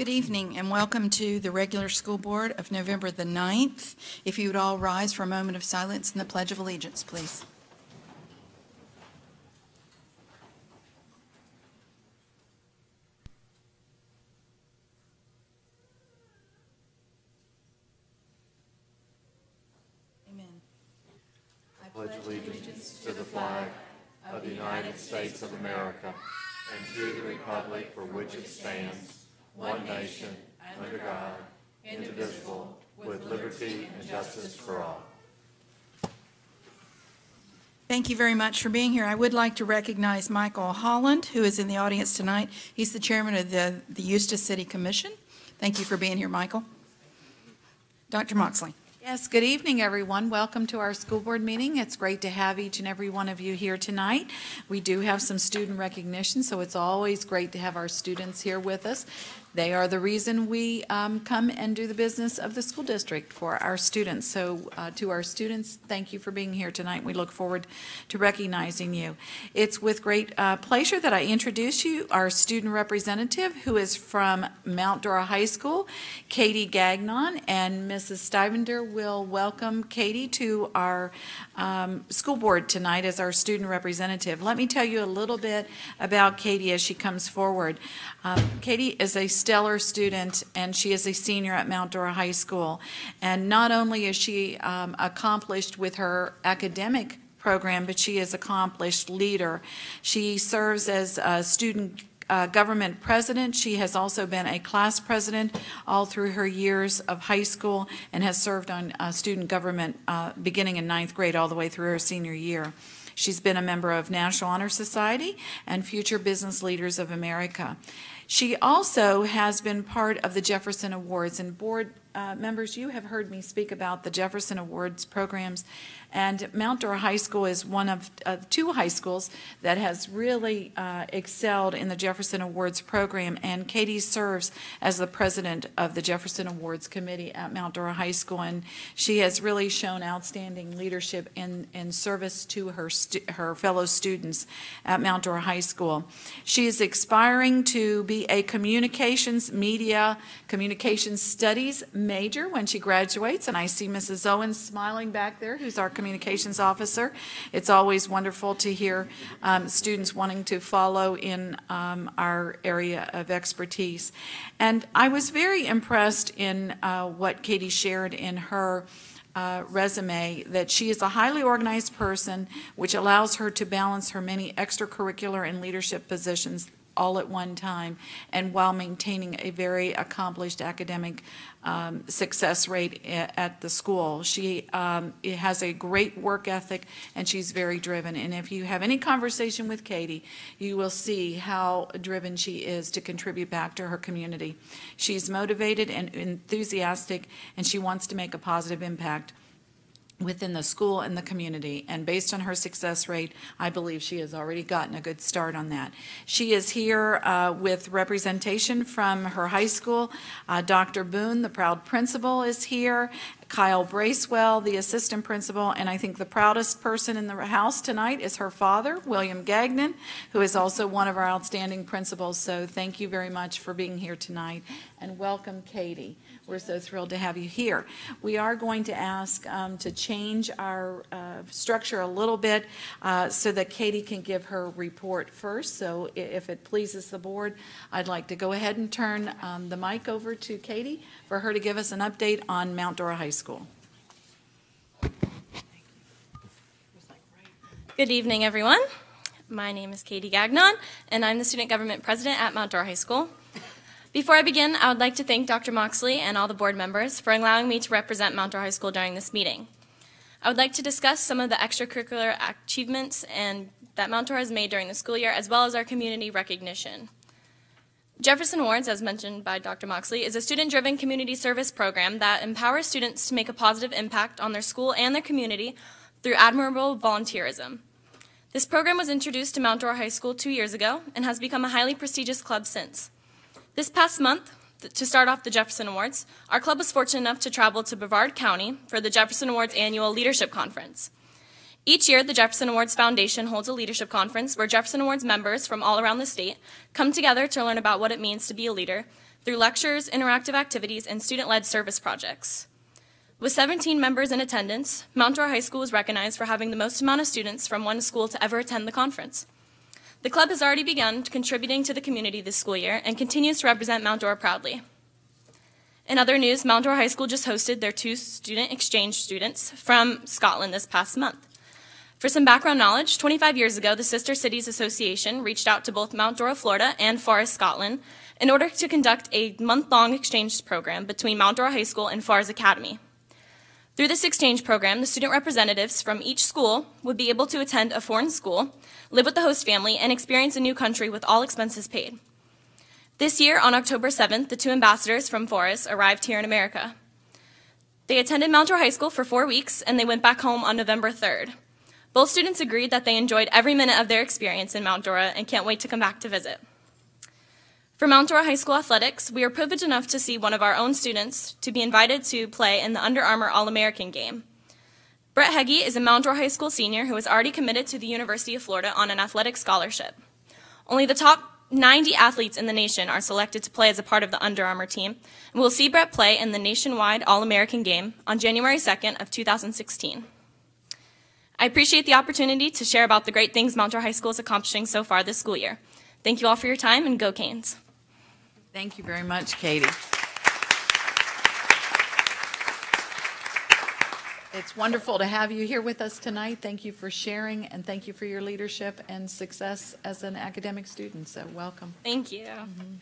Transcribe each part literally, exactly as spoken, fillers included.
Good evening and welcome to the regular school board of November the ninth. If you would all rise for a moment of silence and the Pledge of Allegiance, please. Amen. I pledge allegiance to the flag of the United States of America and to the republic for which it stands, one nation, under God, indivisible, with liberty and justice for all. Thank you very much for being here. I would like to recognize Michael Holland, who is in the audience tonight. He's the chairman of the, the Eustis City Commission. Thank you for being here, Michael. Doctor Moxley. Yes, good evening, everyone. Welcome to our school board meeting. It's great to have each and every one of you here tonight. We do have some student recognition, so it's always great to have our students here with us. They are the reason we um, come and do the business of the school district for our students. So uh, to our students, thank you for being here tonight. We look forward to recognizing you. It's with great uh, pleasure that I introduce you our student representative, who is from Mount Dora High School, Katie Gagnon, and Missus Stivender will welcome Katie to our um, school board tonight as our student representative. Let me tell you a little bit about Katie as she comes forward. Um, Katie is a stellar student, and she is a senior at Mount Dora High School. And not only is she um, accomplished with her academic program, but she is an accomplished leader. She serves as a student uh, government president. She has also been a class president all through her years of high school and has served on uh, student government uh, beginning in ninth grade all the way through her senior year. She's been a member of National Honor Society and Future Business Leaders of America. She also has been part of the Jefferson Awards, and board uh, members, you have heard me speak about the Jefferson Awards programs, and Mount Dora High School is one of uh, two high schools that has really uh, excelled in the Jefferson Awards program, and Katie serves as the president of the Jefferson Awards Committee at Mount Dora High School, and she has really shown outstanding leadership in, in service to her, her fellow students at Mount Dora High School. She is aspiring to be a communications, media, communications studies major when she graduates, and I see Missus Owens smiling back there, who's our communications officer. It's always wonderful to hear um, students wanting to follow in um, our area of expertise. And I was very impressed in uh, what Katie shared in her Uh, resume, that she is a highly organized person, which allows her to balance her many extracurricular and leadership positions all at one time, and while maintaining a very accomplished academic um, success rate at the school. She um, has a great work ethic, and she's very driven. And if you have any conversation with Katie, you will see how driven she is to contribute back to her community. She's motivated and enthusiastic, and she wants to make a positive impact within the school and the community, and based on her success rate, I believe she has already gotten a good start on that. She is here uh, with representation from her high school. Uh, Doctor Boone, the proud principal, is here. Kyle Bracewell, the assistant principal, and I think the proudest person in the house tonight is her father, William Gagnon, who is also one of our outstanding principals. So thank you very much for being here tonight, and welcome, Katie. We're so thrilled to have you here. We are going to ask um, to change our uh, structure a little bit uh, so that Katie can give her report first. So if it pleases the board, I'd like to go ahead and turn um, the mic over to Katie for her to give us an update on Mount Dora High School. Good evening, everyone. My name is Katie Gagnon, and I'm the Student Government President at Mount Dora High School. Before I begin, I would like to thank Doctor Moxley and all the board members for allowing me to represent Mount Dora High School during this meeting. I would like to discuss some of the extracurricular achievements and that Mount Dora has made during the school year, as well as our community recognition. Jefferson Awards, as mentioned by Doctor Moxley, is a student-driven community service program that empowers students to make a positive impact on their school and their community through admirable volunteerism. This program was introduced to Mount Dora High School two years ago and has become a highly prestigious club since. This past month, to start off the Jefferson Awards, our club was fortunate enough to travel to Brevard County for the Jefferson Awards Annual Leadership Conference. Each year, the Jefferson Awards Foundation holds a leadership conference where Jefferson Awards members from all around the state come together to learn about what it means to be a leader, through lectures, interactive activities, and student-led service projects. With seventeen members in attendance, Mount Dora High School was recognized for having the most amount of students from one school to ever attend the conference. The club has already begun contributing to the community this school year and continues to represent Mount Dora proudly. In other news, Mount Dora High School just hosted their two student exchange students from Scotland this past month. For some background knowledge, twenty-five years ago, the Sister Cities Association reached out to both Mount Dora, Florida and Forres, Scotland, in order to conduct a month-long exchange program between Mount Dora High School and Forres Academy. Through this exchange program, the student representatives from each school would be able to attend a foreign school, live with the host family, and experience a new country with all expenses paid. This year, on October seventh, the two ambassadors from Forres arrived here in America. They attended Mount Dora High School for four weeks, and they went back home on November third. Both students agreed that they enjoyed every minute of their experience in Mount Dora and can't wait to come back to visit. For Mount Dora High School athletics, we are privileged enough to see one of our own students to be invited to play in the Under Armour All-American game. Brett Heggie is a Mount Dora High School senior who is already committed to the University of Florida on an athletic scholarship. Only the top ninety athletes in the nation are selected to play as a part of the Under Armour team, and we'll see Brett play in the nationwide All-American game on January second of two thousand sixteen. I appreciate the opportunity to share about the great things Mount Dora High School is accomplishing so far this school year. Thank you all for your time, and go Canes. Thank you very much, Katie. It's wonderful to have you here with us tonight. Thank you for sharing, and thank you for your leadership and success as an academic student, so welcome. Thank you. Mm-hmm.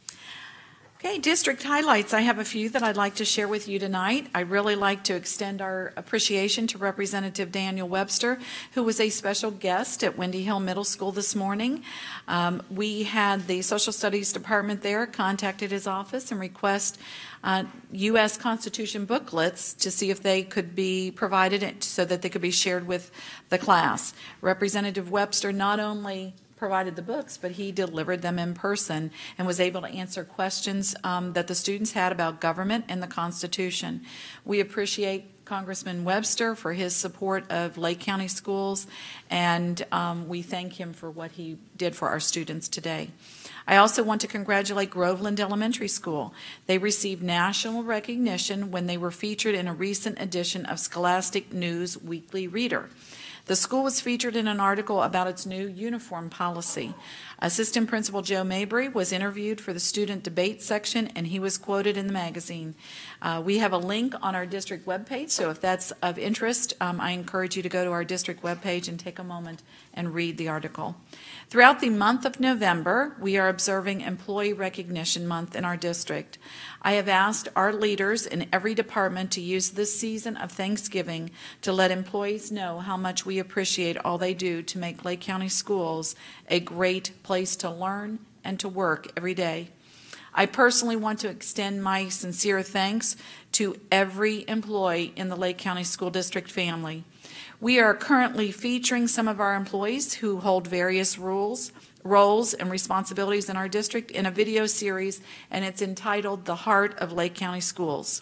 Okay, district highlights. I have a few that I'd like to share with you tonight. I'd really like to extend our appreciation to Representative Daniel Webster, who was a special guest at Windy Hill Middle School this morning. Um, we had the Social Studies Department there contacted his office and request uh, U S Constitution booklets to see if they could be provided so that they could be shared with the class. Representative Webster not only provided the books, but he delivered them in person and was able to answer questions um, that the students had about government and the Constitution. We appreciate Congressman Webster for his support of Lake County schools, and um, we thank him for what he did for our students today. I also want to congratulate Groveland Elementary School. They received national recognition when they were featured in a recent edition of Scholastic News Weekly Reader. The school was featured in an article about its new uniform policy. Assistant Principal Joe Mabry was interviewed for the student debate section, and he was quoted in the magazine. Uh, we have a link on our district webpage, so if that's of interest, um, I encourage you to go to our district webpage and take a moment and read the article. Throughout the month of November, we are observing Employee Recognition Month in our district. I have asked our leaders in every department to use this season of Thanksgiving to let employees know how much we appreciate all they do to make Lake County schools a great place to learn and to work every day. I personally want to extend my sincere thanks to every employee in the Lake County School District family. We are currently featuring some of our employees who hold various roles, roles and responsibilities in our district in a video series, and it's entitled The Heart of Lake County Schools.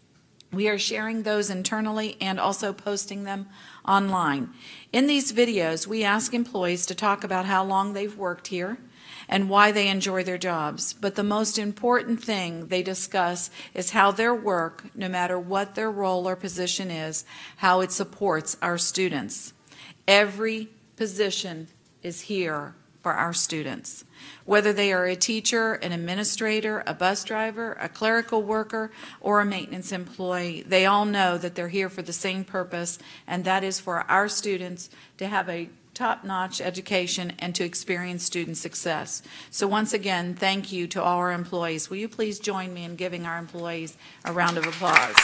We are sharing those internally and also posting them online. In these videos, we ask employees to talk about how long they've worked here and why they enjoy their jobs. But the most important thing they discuss is how their work, no matter what their role or position is, how it supports our students. Every position is here for our students. Whether they are a teacher, an administrator, a bus driver, a clerical worker, or a maintenance employee, they all know that they're here for the same purpose, and that is for our students to have a top-notch education and to experience student success. So once again, thank you to all our employees. Will you please join me in giving our employees a round of applause?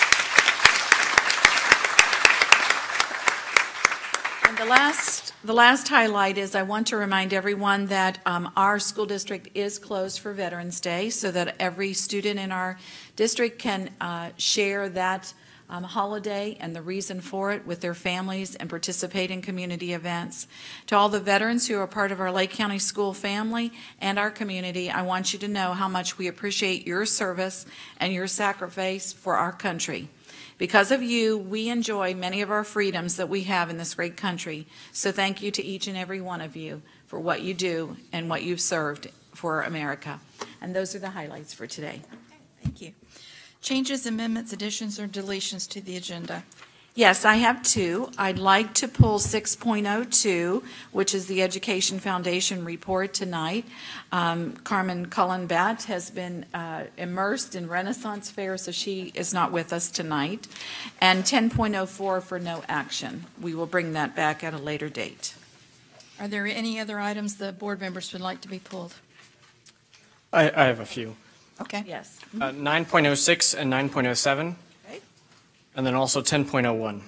And the last, the last highlight is I want to remind everyone that um, our school district is closed for Veterans Day so that every student in our district can uh, share that Um, holiday and the reason for it with their families and participate in community events. To all the veterans who are part of our Lake County School family and our community, I want you to know how much we appreciate your service and your sacrifice for our country. Because of you, we enjoy many of our freedoms that we have in this great country. So thank you to each and every one of you for what you do and what you've served for America. And those are the highlights for today. Thank you. Changes, amendments, additions, or deletions to the agenda? Yes, I have two. I'd like to pull six point oh two, which is the Education Foundation report tonight. Um, Carmen Cullen-Batt has been uh, immersed in Renaissance Fair, so she is not with us tonight. And ten point oh four for no action. We will bring that back at a later date. Are there any other items the board members would like to be pulled? I, I have a few. Okay. Yes. Uh, nine point oh six and nine point oh seven, Okay. and then also ten point oh one.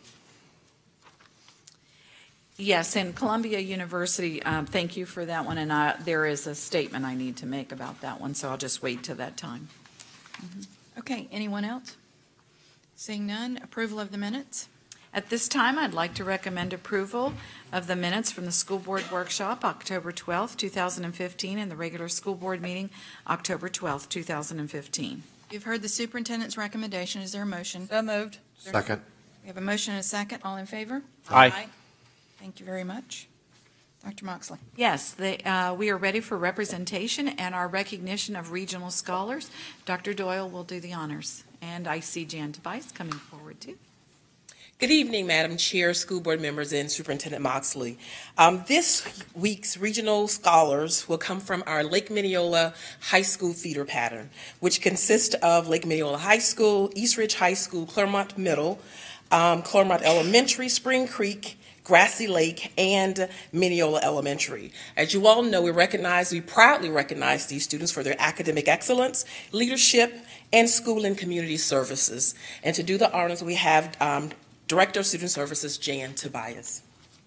Yes, and Columbia University, um, thank you for that one, and I, there is a statement I need to make about that one, so I'll just wait till that time. Okay, anyone else? Seeing none, approval of the minutes? At this time, I'd like to recommend approval of the minutes from the school board workshop, October twelfth, two thousand fifteen, and the regular school board meeting, October twelfth, two thousand fifteen. You've heard the superintendent's recommendation. Is there a motion? So moved. Second. We have a motion and a second. All in favor? Aye. Thank you very much. Doctor Moxley. Yes, they, uh, we are ready for representation and our recognition of regional scholars. Doctor Doyle will do the honors, and I see Jan Tobias coming forward too. Good evening, Madam Chair, school board members, and Superintendent Moxley. Um, this week's regional scholars will come from our Lake Minneola High School feeder pattern, which consists of Lake Minneola High School, East Ridge High School, Claremont Middle, um, Claremont Elementary, Spring Creek, Grassy Lake, and Minneola Elementary. As you all know, we recognize, we proudly recognize these students for their academic excellence, leadership, and school and community services. And to do the honors, we have um, Director of Student Services, Jan Tobias.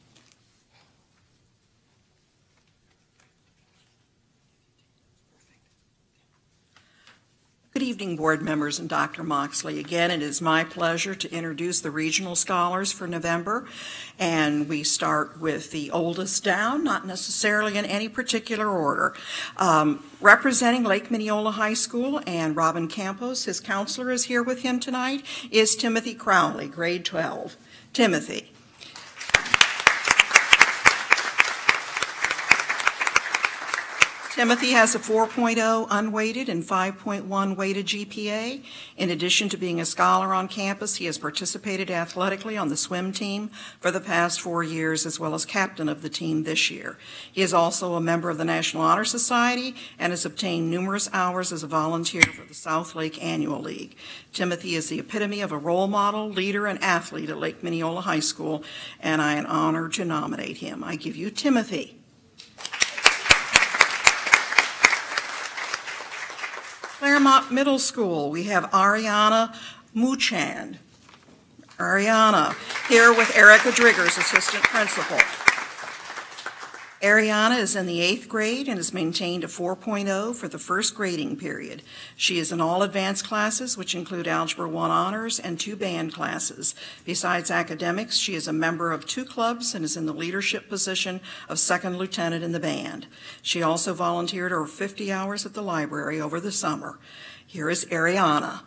Good evening, board members and Doctor Moxley. Again, it is my pleasure to introduce the regional scholars for November. And we start with the oldest down, not necessarily in any particular order. Um, representing Lake Minneola High School and Robin Campos, his counselor is here with him tonight, is Timothy Crowley, grade twelve. Timothy. Timothy has a four point oh unweighted and five point one weighted G P A. In addition to being a scholar on campus, he has participated athletically on the swim team for the past four years, as well as captain of the team this year. He is also a member of the National Honor Society and has obtained numerous hours as a volunteer for the South Lake Annual League. Timothy is the epitome of a role model, leader, and athlete at Lake Minneola High School, and I am honored to nominate him. I give you Timothy. Claremont Middle School, we have Ariana Muchand. Ariana, here with Erica Driggers, assistant principal. Ariana is in the eighth grade and has maintained a four point oh for the first grading period. She is in all advanced classes, which include Algebra one honors and two band classes. Besides academics, she is a member of two clubs and is in the leadership position of second lieutenant in the band. She also volunteered over fifty hours at the library over the summer. Here is Ariana.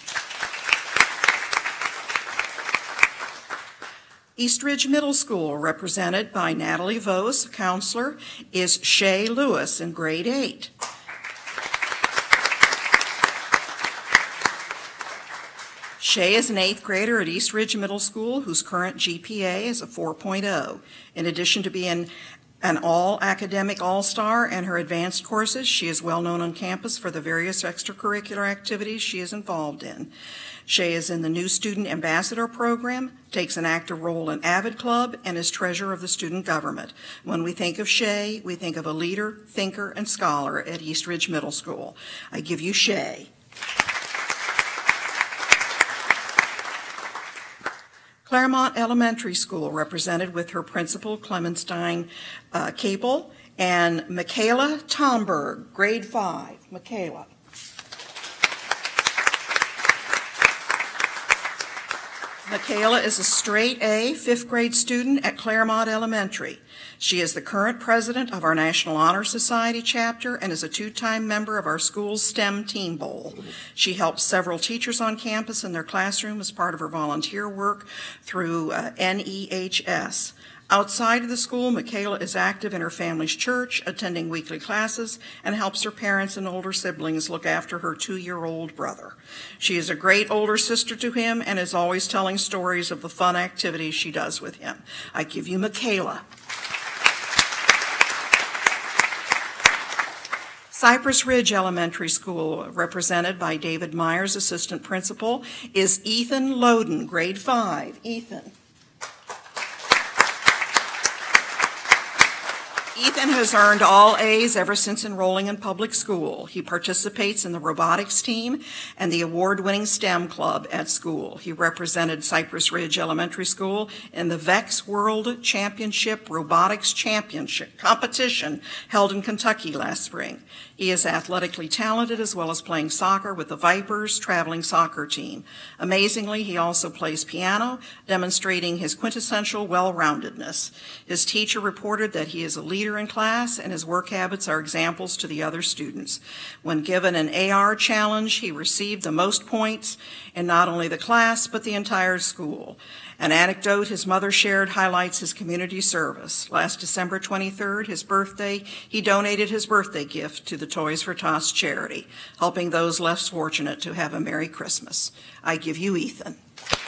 East Ridge Middle School, represented by Natalie Vose, counselor, is Shay Lewis in grade eight. Shay is an eighth grader at East Ridge Middle School whose current G P A is a four point oh. In addition to being an all-academic all-star and her advanced courses, she is well known on campus for the various extracurricular activities she is involved in. Shay is in the new Student Ambassador Program, takes an active role in Avid Club, and is treasurer of the student government. When we think of Shay, we think of a leader, thinker, and scholar at East Ridge Middle School. I give you Shay. Claremont Elementary School, represented with her principal, Clemenstein uh, Cable, and Michaela Tomberg, grade five. Michaela. Michaela is a straight A fifth grade student at Claremont Elementary. She is the current president of our National Honor Society chapter and is a two-time member of our school's STEM Team Bowl. She helps several teachers on campus in their classroom as part of her volunteer work through uh, N E H S. Outside of the school, Michaela is active in her family's church, attending weekly classes, and helps her parents and older siblings look after her two-year-old brother. She is a great older sister to him and is always telling stories of the fun activities she does with him. I give you Michaela. Cypress Ridge Elementary School, represented by David Myers, Assistant Principal, is Ethan Loden, grade five. Ethan. Ethan has earned all A's ever since enrolling in public school. He participates in the robotics team and the award-winning STEM club at school. He represented Cypress Ridge Elementary School in the VEX World Championship Robotics Championship competition held in Kentucky last spring. He is athletically talented as well as playing soccer with the Vipers traveling soccer team. Amazingly, he also plays piano, demonstrating his quintessential well-roundedness. His teacher reported that he is a leader in class and his work habits are examples to the other students. When given an A R challenge, he received the most points in not only the class but the entire school. An anecdote his mother shared highlights his community service. Last December twenty-third, his birthday, he donated his birthday gift to the Toys for Tots charity, helping those less fortunate to have a Merry Christmas. I give you Ethan.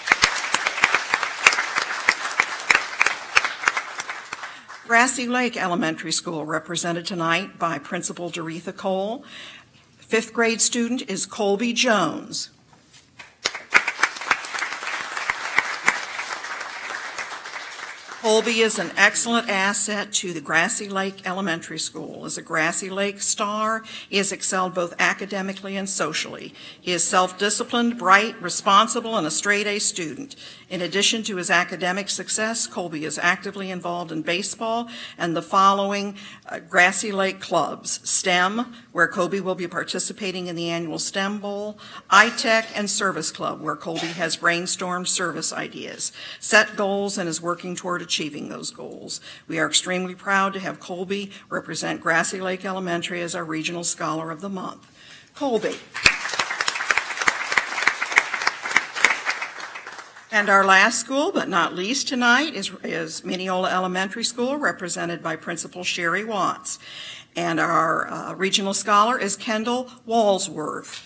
Grassy Lake Elementary School, represented tonight by Principal Doretha Cole. Fifth grade student is Colby Jones. Colby is an excellent asset to the Grassy Lake Elementary School. As a Grassy Lake star, he has excelled both academically and socially. He is self-disciplined, bright, responsible, and a straight-A student. In addition to his academic success, Colby is actively involved in baseball and the following uh, Grassy Lake clubs: STEM, where Colby will be participating in the annual STEM Bowl; I-Tech and Service Club, where Colby has brainstormed service ideas, set goals, and is working toward achieving those goals. We are extremely proud to have Colby represent Grassy Lake Elementary as our Regional Scholar of the Month. Colby. And our last school, but not least tonight, is, is Mineola Elementary School, represented by Principal Sherry Watts. And our uh, Regional Scholar is Kendall Walsworth.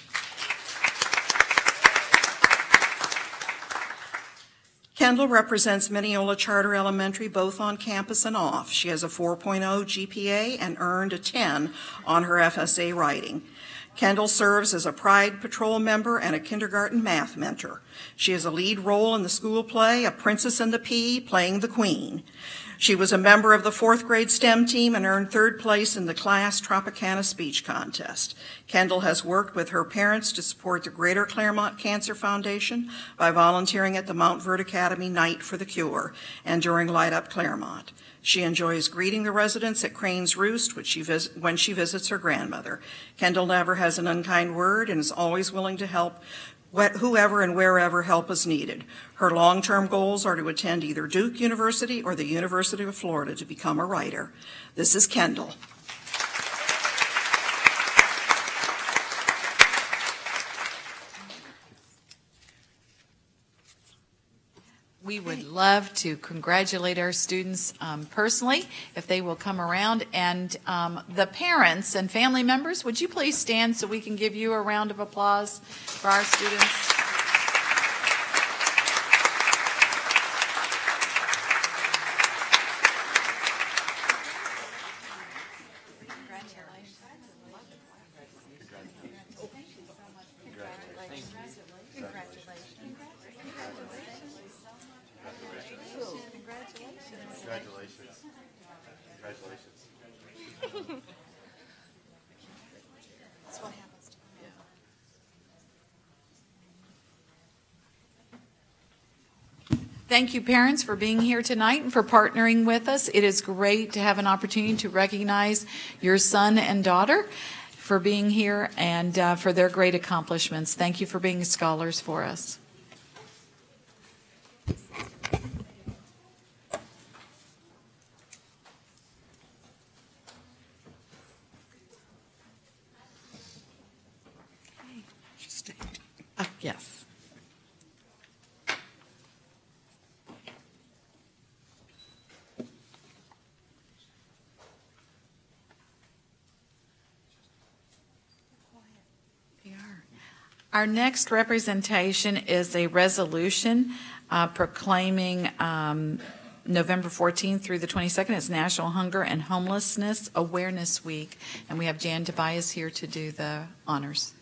Kendall represents Mineola Charter Elementary both on campus and off. She has a four point oh G P A and earned a ten on her F S A writing. Kendall serves as a Pride Patrol member and a kindergarten math mentor. She has a lead role in the school play, A Princess and the Pea, playing the Queen. She was a member of the fourth grade STEM team and earned third place in the class Tropicana speech contest. Kendall has worked with her parents to support the Greater Claremont Cancer Foundation by volunteering at the Mount Verde Academy Night for the Cure and during Light Up Claremont. She enjoys greeting the residents at Crane's Roost when she, vis- when she visits her grandmother. Kendall never has an unkind word and is always willing to help whoever and wherever help is needed. Her long-term goals are to attend either Duke University or the University of Florida to become a writer. This is Kendall. We would love to congratulate our students um, personally, if they will come around. And um, the parents and family members, would you please stand so we can give you a round of applause for our students? Congratulations. Congratulations. That's what happens to me. Thank you, parents, for being here tonight and for partnering with us. It is great to have an opportunity to recognize your son and daughter for being here and uh, for their great accomplishments. Thank you for being scholars for us. Uh, yes. Our next representation is a resolution uh, proclaiming um, November fourteenth through the twenty-second as National Hunger and Homelessness Awareness Week. And we have Jan Tobias here to do the honors.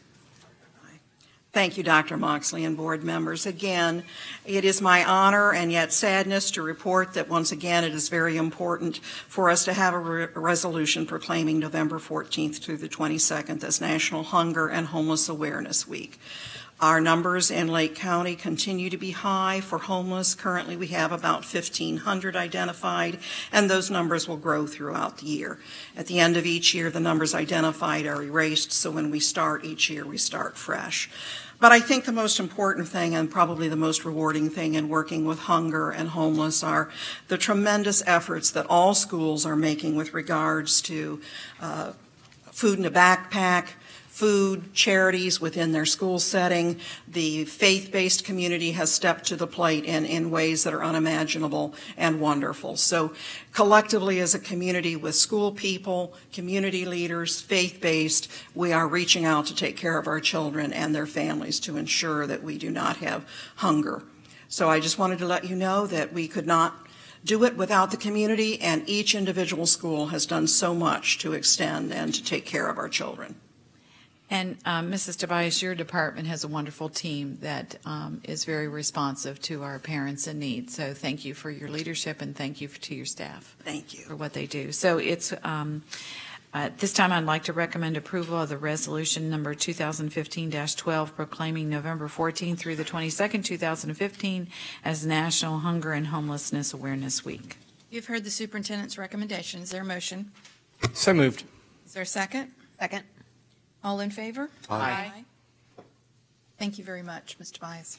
Thank you, Doctor Moxley and board members. Again, it is my honor and yet sadness to report that once again it is very important for us to have a, re- a resolution proclaiming November fourteenth through the twenty-second as National Hunger and Homeless Awareness Week. Our numbers in Lake County continue to be high for homeless. Currently, we have about fifteen hundred identified, and those numbers will grow throughout the year. At the end of each year, the numbers identified are erased, so when we start each year, we start fresh. But I think the most important thing and probably the most rewarding thing in working with hunger and homeless are the tremendous efforts that all schools are making with regards to uh, food in a backpack, food, charities within their school setting. The faith-based community has stepped to the plate in, in ways that are unimaginable and wonderful. So collectively as a community with school people, community leaders, faith-based, we are reaching out to take care of our children and their families to ensure that we do not have hunger. So I just wanted to let you know that we could not do it without the community, and each individual school has done so much to extend and to take care of our children. And um, Missus Tobias, your department has a wonderful team that um, is very responsive to our parents in need. So thank you for your leadership, and thank you to your staff. Thank you. For what they do. So it's um, at this time I'd like to recommend approval of the resolution number two thousand fifteen dash twelve proclaiming November fourteenth through the twenty-second, two thousand fifteen as National Hunger and Homelessness Awareness Week. You've heard the superintendent's recommendation. Is there a motion? So moved. Is there a second? Second. All in favor? Aye. Aye. Thank you very much, Mister Tobias.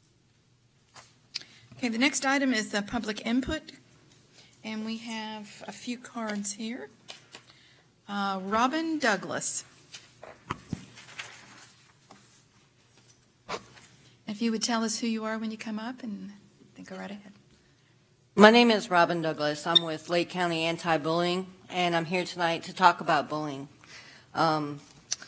Okay, the next item is the public input, and we have a few cards here. Uh, Robin Douglas. If you would tell us who you are when you come up, and then go right ahead. My name is Robin Douglas. I'm with Lake County Anti-Bullying, and I'm here tonight to talk about bullying. Um,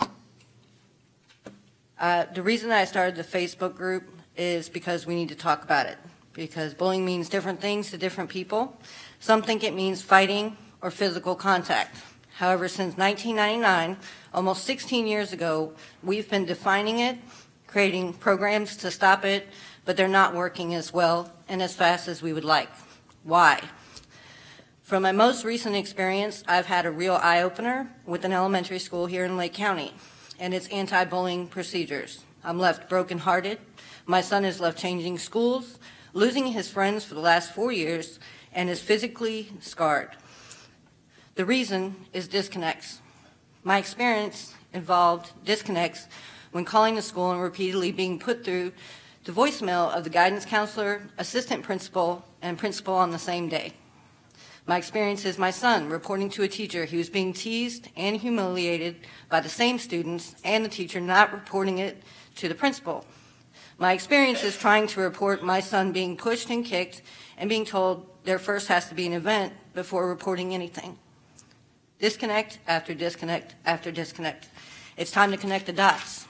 uh, the reason I started the Facebook group is because we need to talk about it, because bullying means different things to different people. Some think it means fighting or physical contact. However, since nineteen ninety-nine, almost sixteen years ago, we've been defining it, creating programs to stop it, but they're not working as well and as fast as we would like. Why? From my most recent experience, I've had a real eye-opener with an elementary school here in Lake County and its anti-bullying procedures. I'm left brokenhearted. My son is left changing schools, losing his friends for the last four years, and is physically scarred. The reason is disconnects. My experience involved disconnects when calling the school and repeatedly being put through the voicemail of the guidance counselor, assistant principal, and principal on the same day. My experience is my son reporting to a teacher he was being teased and humiliated by the same students, and the teacher not reporting it to the principal. My experience is trying to report my son being pushed and kicked and being told there first has to be an event before reporting anything. Disconnect after disconnect after disconnect. It's time to connect the dots.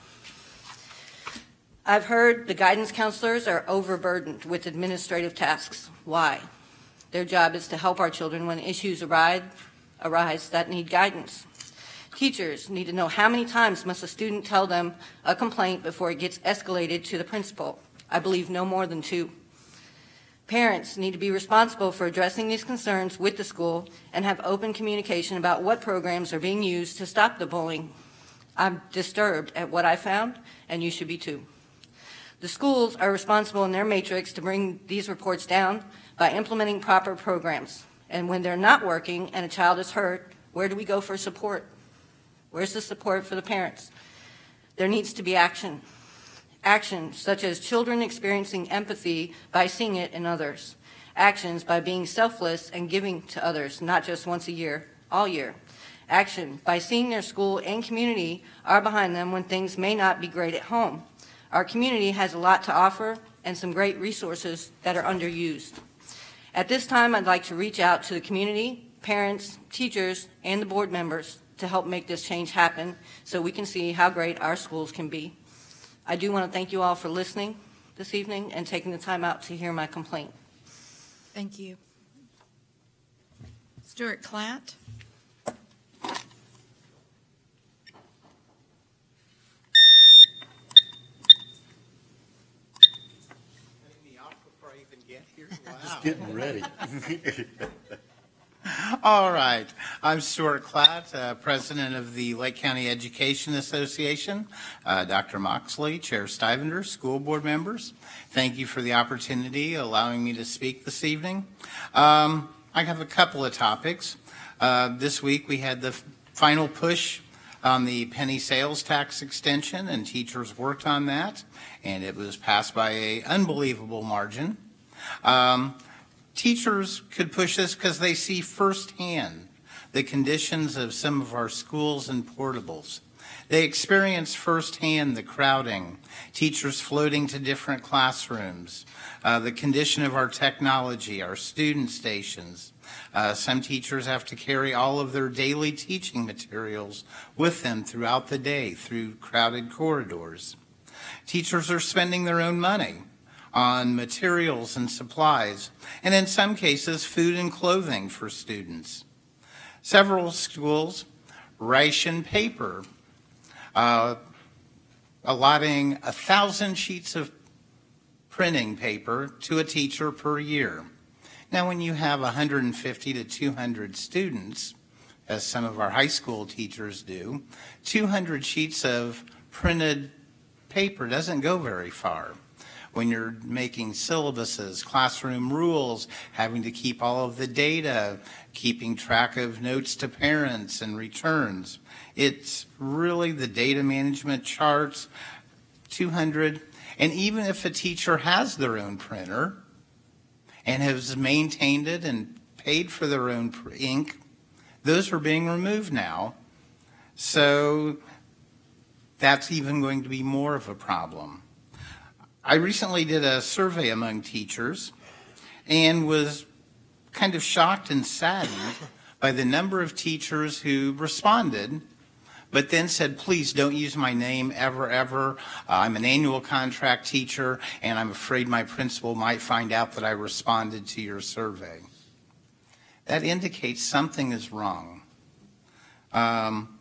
I've heard the guidance counselors are overburdened with administrative tasks. Why? Their job is to help our children when issues arise, arise that need guidance. Teachers need to know how many times must a student tell them a complaint before it gets escalated to the principal. I believe no more than two. Parents need to be responsible for addressing these concerns with the school and have open communication about what programs are being used to stop the bullying. I'm disturbed at what I found, and you should be too. The schools are responsible in their matrix to bring these reports down by implementing proper programs. And when they're not working and a child is hurt, where do we go for support? Where's the support for the parents? There needs to be action. Actions such as children experiencing empathy by seeing it in others. Actions by being selfless and giving to others, not just once a year, all year. Action by seeing their school and community are behind them when things may not be great at home. Our community has a lot to offer and some great resources that are underused. At this time, I'd like to reach out to the community, parents, teachers, and the board members to help make this change happen so we can see how great our schools can be. I do want to thank you all for listening this evening and taking the time out to hear my complaint. Thank you. Stuart Klatt. Just getting ready. All right. I'm Stuart Klatt, uh, president of the Lake County Education Association. Uh, Doctor Moxley, Chair Stivender, school board members, thank you for the opportunity allowing me to speak this evening. Um, I have a couple of topics. Uh, this week we had the final push on the penny sales tax extension, and teachers worked on that, and it was passed by an unbelievable margin. Um, teachers could push this because they see firsthand the conditions of some of our schools and portables. They experience firsthand the crowding, teachers floating to different classrooms, uh, the condition of our technology, our student stations. Uh, some teachers have to carry all of their daily teaching materials with them throughout the day through crowded corridors. Teachers are spending their own money on materials and supplies, and in some cases, food and clothing for students. Several schools ration paper, uh, allotting a thousand sheets of printing paper to a teacher per year. Now, when you have one hundred fifty to two hundred students, as some of our high school teachers do, two hundred sheets of printed paper doesn't go very far. When you're making syllabuses, classroom rules, having to keep all of the data, keeping track of notes to parents and returns. It's really the data management charts, two hundred, and even if a teacher has their own printer and has maintained it and paid for their own ink, those are being removed now. So that's even going to be more of a problem. I recently did a survey among teachers and was kind of shocked and saddened by the number of teachers who responded, but then said, please don't use my name ever, ever. Uh, I'm an annual contract teacher, and I'm afraid my principal might find out that I responded to your survey. That indicates something is wrong. Um,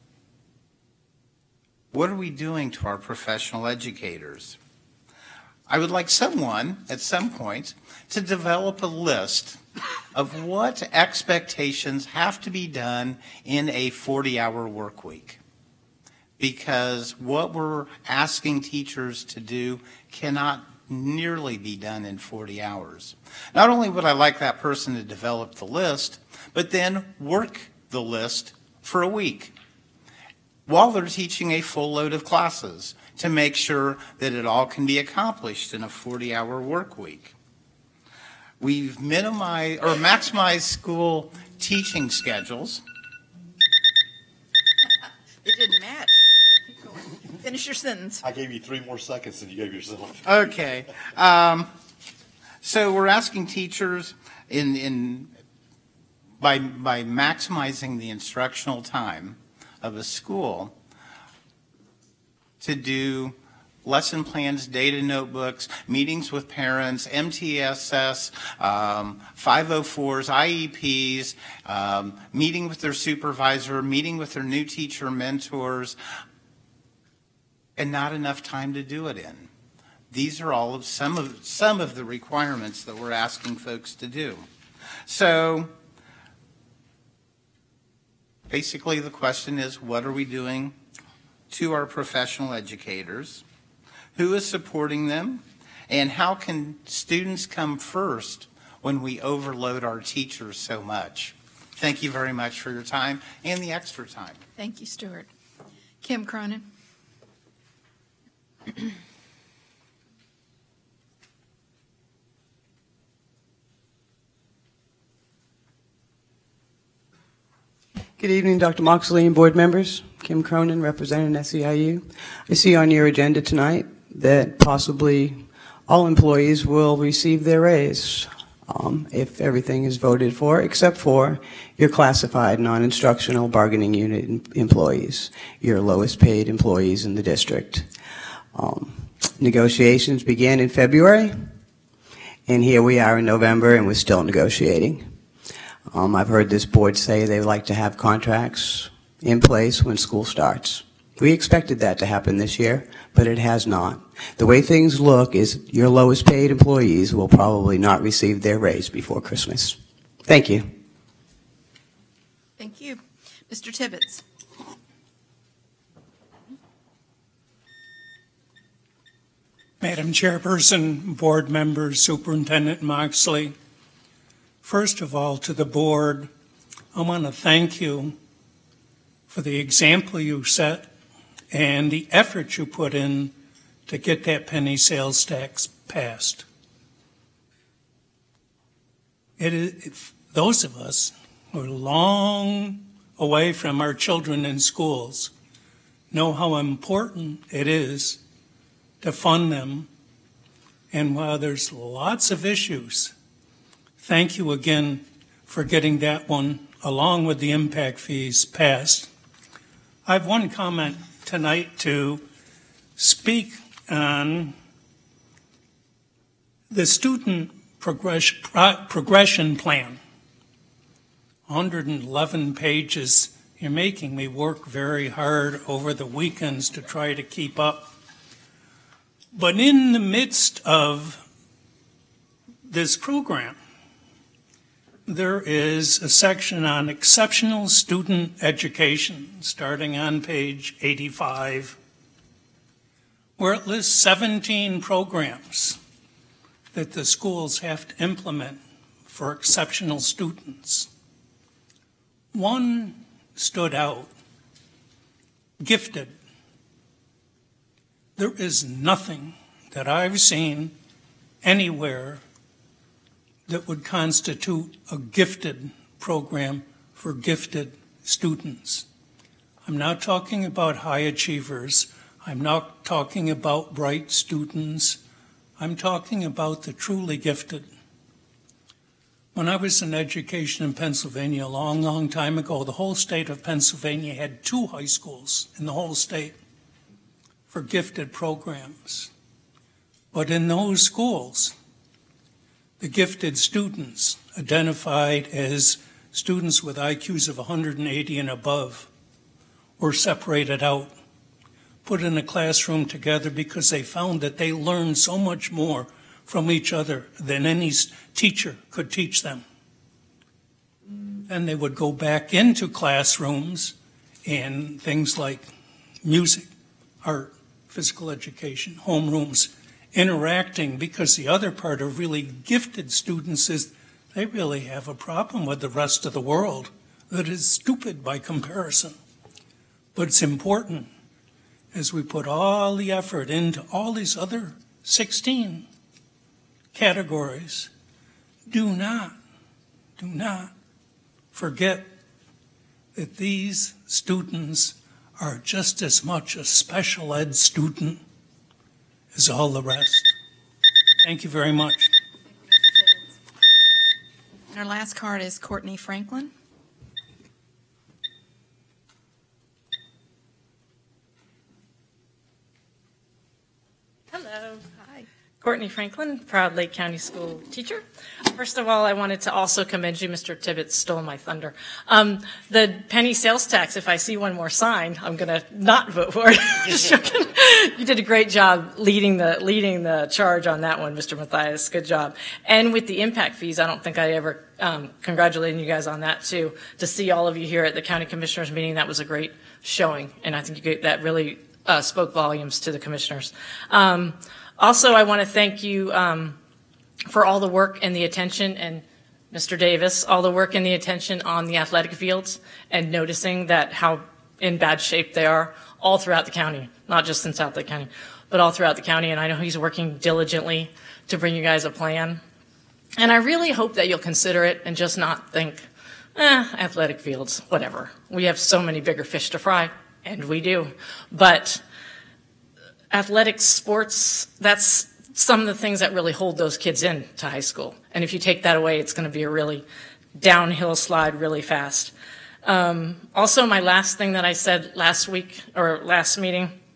what are we doing to our professional educators? I would like someone, at some point, to develop a list of what expectations have to be done in a forty-hour work week. Because what we're asking teachers to do cannot nearly be done in forty hours. Not only would I like that person to develop the list, but then work the list for a week while they're teaching a full load of classes, to make sure that it all can be accomplished in a forty-hour work week. We've minimized or maximized school teaching schedules. It didn't match. Keep going. Finish your sentence. I gave you three more seconds than you gave yourself. Okay. Um, so we're asking teachers in, in by, by maximizing the instructional time of a school to do lesson plans, data notebooks, meetings with parents, M T S S, um, five oh fours, I E Ps, um, meeting with their supervisor, meeting with their new teacher mentors, and not enough time to do it in. These are all of some of some of the requirements that we're asking folks to do. So basically the question is, what are we doing to our professional educators? Who is supporting them? And how can students come first when we overload our teachers so much? Thank you very much for your time and the extra time. Thank you, Stuart. Kim Cronin. Good evening, Doctor Moxley and board members. Kim Cronin, representing S E I U. I see on your agenda tonight that possibly all employees will receive their raise um, if everything is voted for, except for your classified non-instructional bargaining unit employees, your lowest paid employees in the district. Um, negotiations began in February, and here we are in November, and we're still negotiating. Um, I've heard this board say they would like to have contracts in place when school starts. We expected that to happen this year, but it has not. The way things look is your lowest paid employees will probably not receive their raise before Christmas. Thank you. Thank you. Mister Tibbetts. Madam Chairperson, board members, Superintendent Moxley, first of all, to the board, I want to thank you for the example you set and the effort you put in to get that penny sales tax passed. It is, if those of us who are long away from our children in schools know how important it is to fund them. And while there's lots of issues, thank you again for getting that one, along with the impact fees, passed. I have one comment tonight to speak on the student progress, pro, progression plan. one hundred eleven pages. You're making me work very hard over the weekends to try to keep up. But in the midst of this program, there is a section on exceptional student education, starting on page eighty-five, where it lists seventeen programs that the schools have to implement for exceptional students. One stood out, gifted. There is nothing that I've seen anywhere that would constitute a gifted program for gifted students. I'm not talking about high achievers. I'm not talking about bright students. I'm talking about the truly gifted. When I was in education in Pennsylvania a long, long time ago, the whole state of Pennsylvania had two high schools in the whole state for gifted programs. But in those schools, the gifted students, identified as students with I Qs of one hundred eighty and above, were separated out, put in a classroom together because they found that they learned so much more from each other than any teacher could teach them. And they would go back into classrooms and things like music, art, physical education, homerooms, interacting, because the other part of really gifted students is they really have a problem with the rest of the world that is stupid by comparison. But it's important as we put all the effort into all these other sixteen categories, do not, do not forget that these students are just as much a special ed student as all the rest. Thank you very much. Our last card is Courtney Franklin. Hello. Hi. Courtney Franklin, proud Lake County School teacher. First of all, I wanted to also commend you. Mister Tibbetts stole my thunder. Um, the penny sales tax, if I see one more sign, I'm going to not vote for it. Just joking. You did a great job leading the leading the charge on that one, Mister Mathias. Good job. And with the impact fees, I don't think I ever um, congratulated you guys on that too. To see all of you here at the County Commissioners meeting, that was a great showing, and I think you get, that really uh, spoke volumes to the commissioners. Um, Also, I want to thank you um, for all the work and the attention, and Mister Davis, all the work and the attention on the athletic fields and noticing that how in bad shape they are all throughout the county, not just in South Lake County, but all throughout the county. And I know he's working diligently to bring you guys a plan. And I really hope that you'll consider it and just not think, eh, athletic fields, whatever. We have so many bigger fish to fry, and we do. But athletics, sports, that's some of the things that really hold those kids in to high school. And if you take that away, it's going to be a really downhill slide really fast. Um, also, my last thing that I said last week or last meeting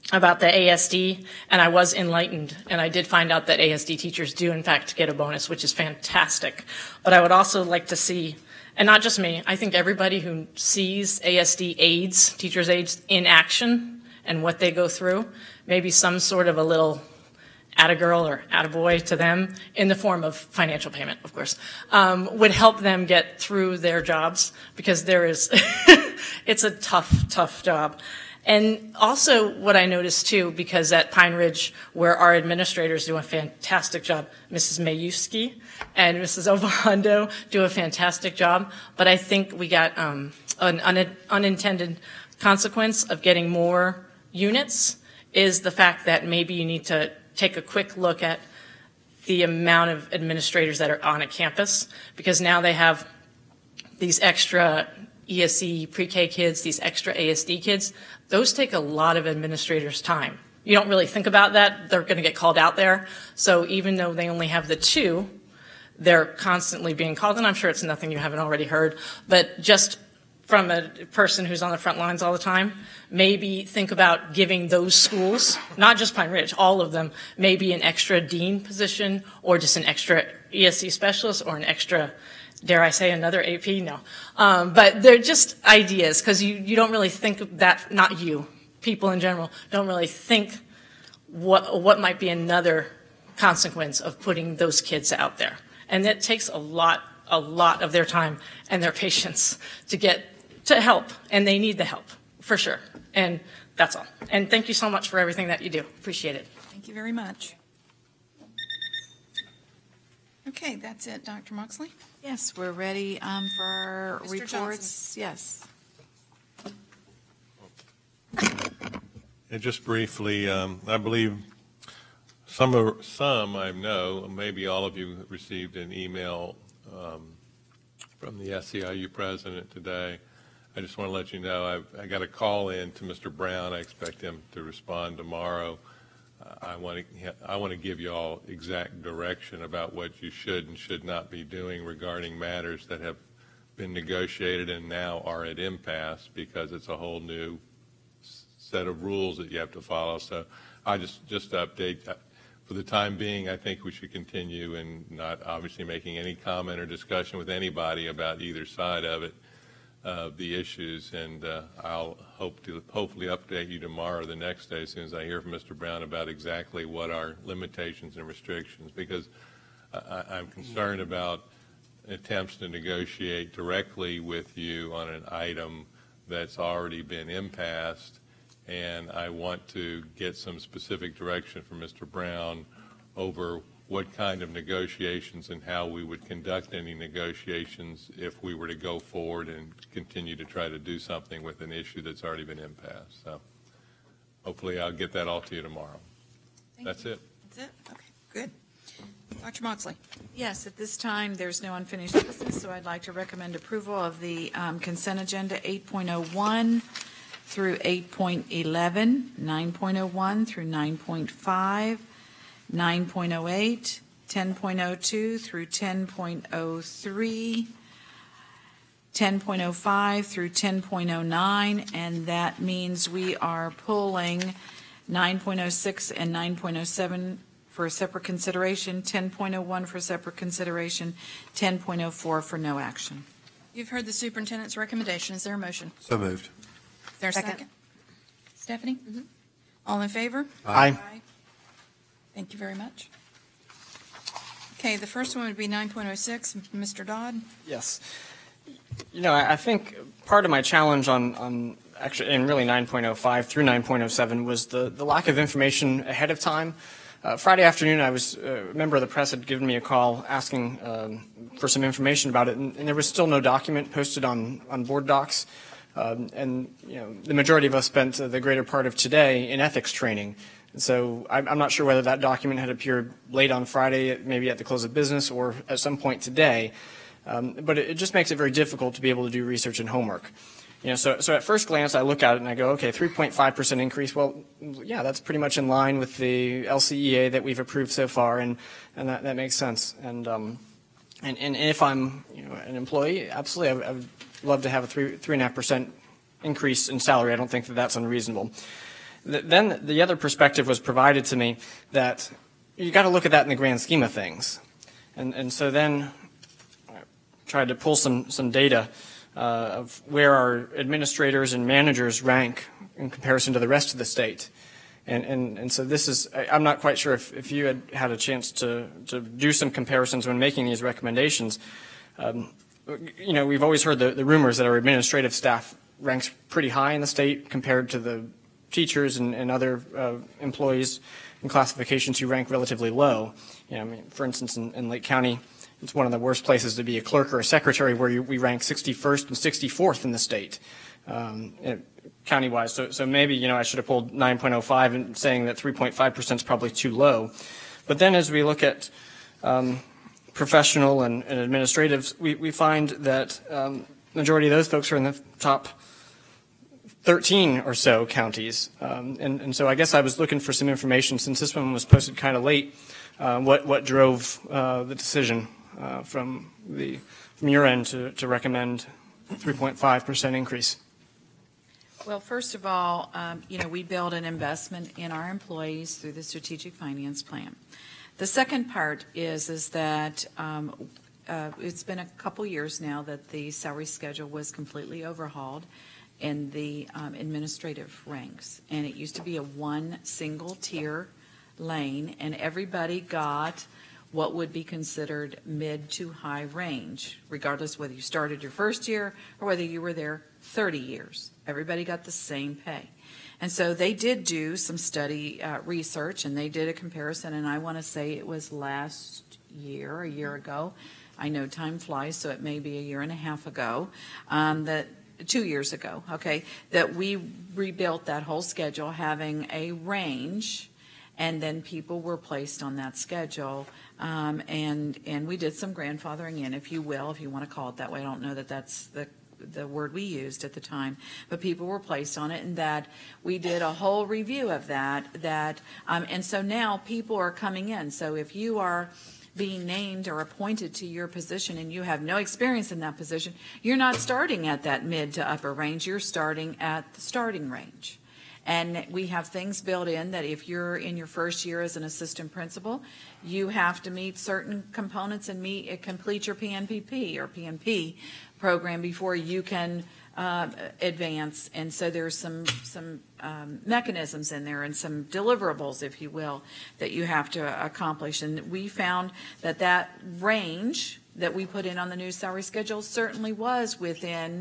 about the A S D, and I was enlightened, and I did find out that A S D teachers do, in fact, get a bonus, which is fantastic. But I would also like to see, and not just me, I think everybody who sees A S D aides, teachers' aides, in action and what they go through, maybe some sort of a little atta-girl or atta-boy to them in the form of financial payment, of course, um, would help them get through their jobs, because there is, it's a tough, tough job. And also what I noticed too, because at Pine Ridge, where our administrators do a fantastic job, Missus Mayuski and Missus Obando do a fantastic job, but I think we got um, an un unintended consequence of getting more units is the fact that maybe you need to take a quick look at the amount of administrators that are on a campus, because now they have these extra E S C pre-K kids, these extra A S D kids. Those take a lot of administrators' time. You don't really think about that. They're going to get called out there. So even though they only have the two, they're constantly being called. And I'm sure it's nothing you haven't already heard. But just from a person who's on the front lines all the time, maybe think about giving those schools, not just Pine Ridge, all of them, maybe an extra dean position or just an extra E S C specialist or an extra, dare I say, another A P? No. Um, but they're just ideas, because you, you don't really think of that, not you, people in general, don't really think what, what might be another consequence of putting those kids out there. And it takes a lot, a lot of their time and their patience to get, to help, and they need the help, for sure. And that's all. And thank you so much for everything that you do. Appreciate it. Thank you very much. Okay, that's it, Doctor Moxley. Yes, we're ready um, for our Mister reports. Johnson. Yes. And just briefly, um, I believe some, of, some I know, maybe all of you received an email um, from the S E I U president today. I just want to let you know I've, I got a call in to Mister Brown. I expect him to respond tomorrow. Uh, I want to I want to give you all exact direction about what you should and should not be doing regarding matters that have been negotiated and now are at impasse, because it's a whole new set of rules that you have to follow. So I just just to update. For the time being, I think we should continue and not obviously making any comment or discussion with anybody about either side of it. Uh, the issues, and uh, I'll hope to hopefully update you tomorrow or the next day as soon as I hear from Mister Brown about exactly what our limitations and restrictions, because I, I'm concerned about attempts to negotiate directly with you on an item that's already been impassed, and I want to get some specific direction from Mister Brown over what kind of negotiations and how we would conduct any negotiations if we were to go forward and continue to try to do something with an issue that's already been impassed. So hopefully I'll get that all to you tomorrow. Thank That's you. it. That's it? Okay, good. Doctor Moxley. Yes, at this time, there's no unfinished business, so I'd like to recommend approval of the um, consent agenda eight point oh one through eight point eleven, nine point oh one through nine point five, nine point oh eight, ten point oh two through ten point oh three, ten point oh five through ten point oh nine, and that means we are pulling nine point oh six and nine point oh seven for a separate consideration, ten point oh one for separate consideration, ten point oh four for no action. You've heard the superintendent's recommendation. Is there a motion? So moved. Is there a second? Second. Stephanie? Mm-hmm. All in favor? Aye. Thank you very much. Okay, the first one would be nine point oh six. Mister Dodd? Yes. You know, I I think part of my challenge on, on actually, and really nine point oh five through nine point oh seven was the, the lack of information ahead of time. Uh, Friday afternoon, I was, uh, a member of the press had given me a call asking um, for some information about it, and, and there was still no document posted on, on board docs. Um, and, you know, the majority of us spent uh, the greater part of today in ethics training. And so I'm, I'm not sure whether that document had appeared late on Friday, maybe at the close of business, or at some point today. Um, but it, it just makes it very difficult to be able to do research and homework. You know, so, so at first glance, I look at it and I go, okay, three point five percent increase. Well, yeah, that's pretty much in line with the L C E A that we've approved so far, and, and that, that makes sense. And, um, and, and if I'm, you know, an employee, absolutely, I, I would love to have a three, three and a half percent increase in salary. I don't think that that's unreasonable. th- then the other perspective was provided to me that you got to look at that in the grand scheme of things. And, and so then I tried to pull some, some data uh, of where our administrators and managers rank in comparison to the rest of the state. And, and, and so this is, I, I'm not quite sure if, if you had had a chance to, to do some comparisons when making these recommendations. Um, you know, we've always heard the, the rumors that our administrative staff ranks pretty high in the state compared to the teachers and, and other uh, employees in classifications who rank relatively low. You know, I mean, for instance, in, in Lake County, it's one of the worst places to be a clerk or a secretary, where you, we rank sixty-first and sixty-fourth in the state. Um, it, county-wise, so, so maybe, you know, I should have pulled nine point oh five and saying that three point five percent is probably too low. But then as we look at um, professional and, and administratives, we, we find that um, majority of those folks are in the top thirteen or so counties. Um, and, and so I guess I was looking for some information, since this one was posted kind of late, uh, what, what drove uh, the decision uh, from, the, from your end to, to recommend three point five percent increase. Well, first of all, um, you know, we build an investment in our employees through the strategic finance plan. The second part is, is that um, uh, it's been a couple years now that the salary schedule was completely overhauled in the um, administrative ranks. And it used to be a one single tier lane, and everybody got what would be considered mid to high range, regardless whether you started your first year or whether you were there thirty years. Everybody got the same pay. And so they did do some study uh, research, and they did a comparison, and I want to say it was last year, a year ago. I know time flies, so it may be a year and a half ago, um, that two years ago, okay, that we rebuilt that whole schedule having a range, and then people were placed on that schedule. Um, and and we did some grandfathering in, if you will, if you want to call it that way. I don't know that that's the the word we used at the time, but people were placed on it, and that we did a whole review of that. That um, and so now people are coming in. So if you are being named or appointed to your position and you have no experience in that position, you're not starting at that mid to upper range. You're starting at the starting range. And we have things built in that if you're in your first year as an assistant principal, you have to meet certain components and meet complete your P N P P or P N P program before you can uh, advance. And so there's some some um, mechanisms in there and some deliverables, if you will, that you have to accomplish. And we found that that range that we put in on the new salary schedule certainly was within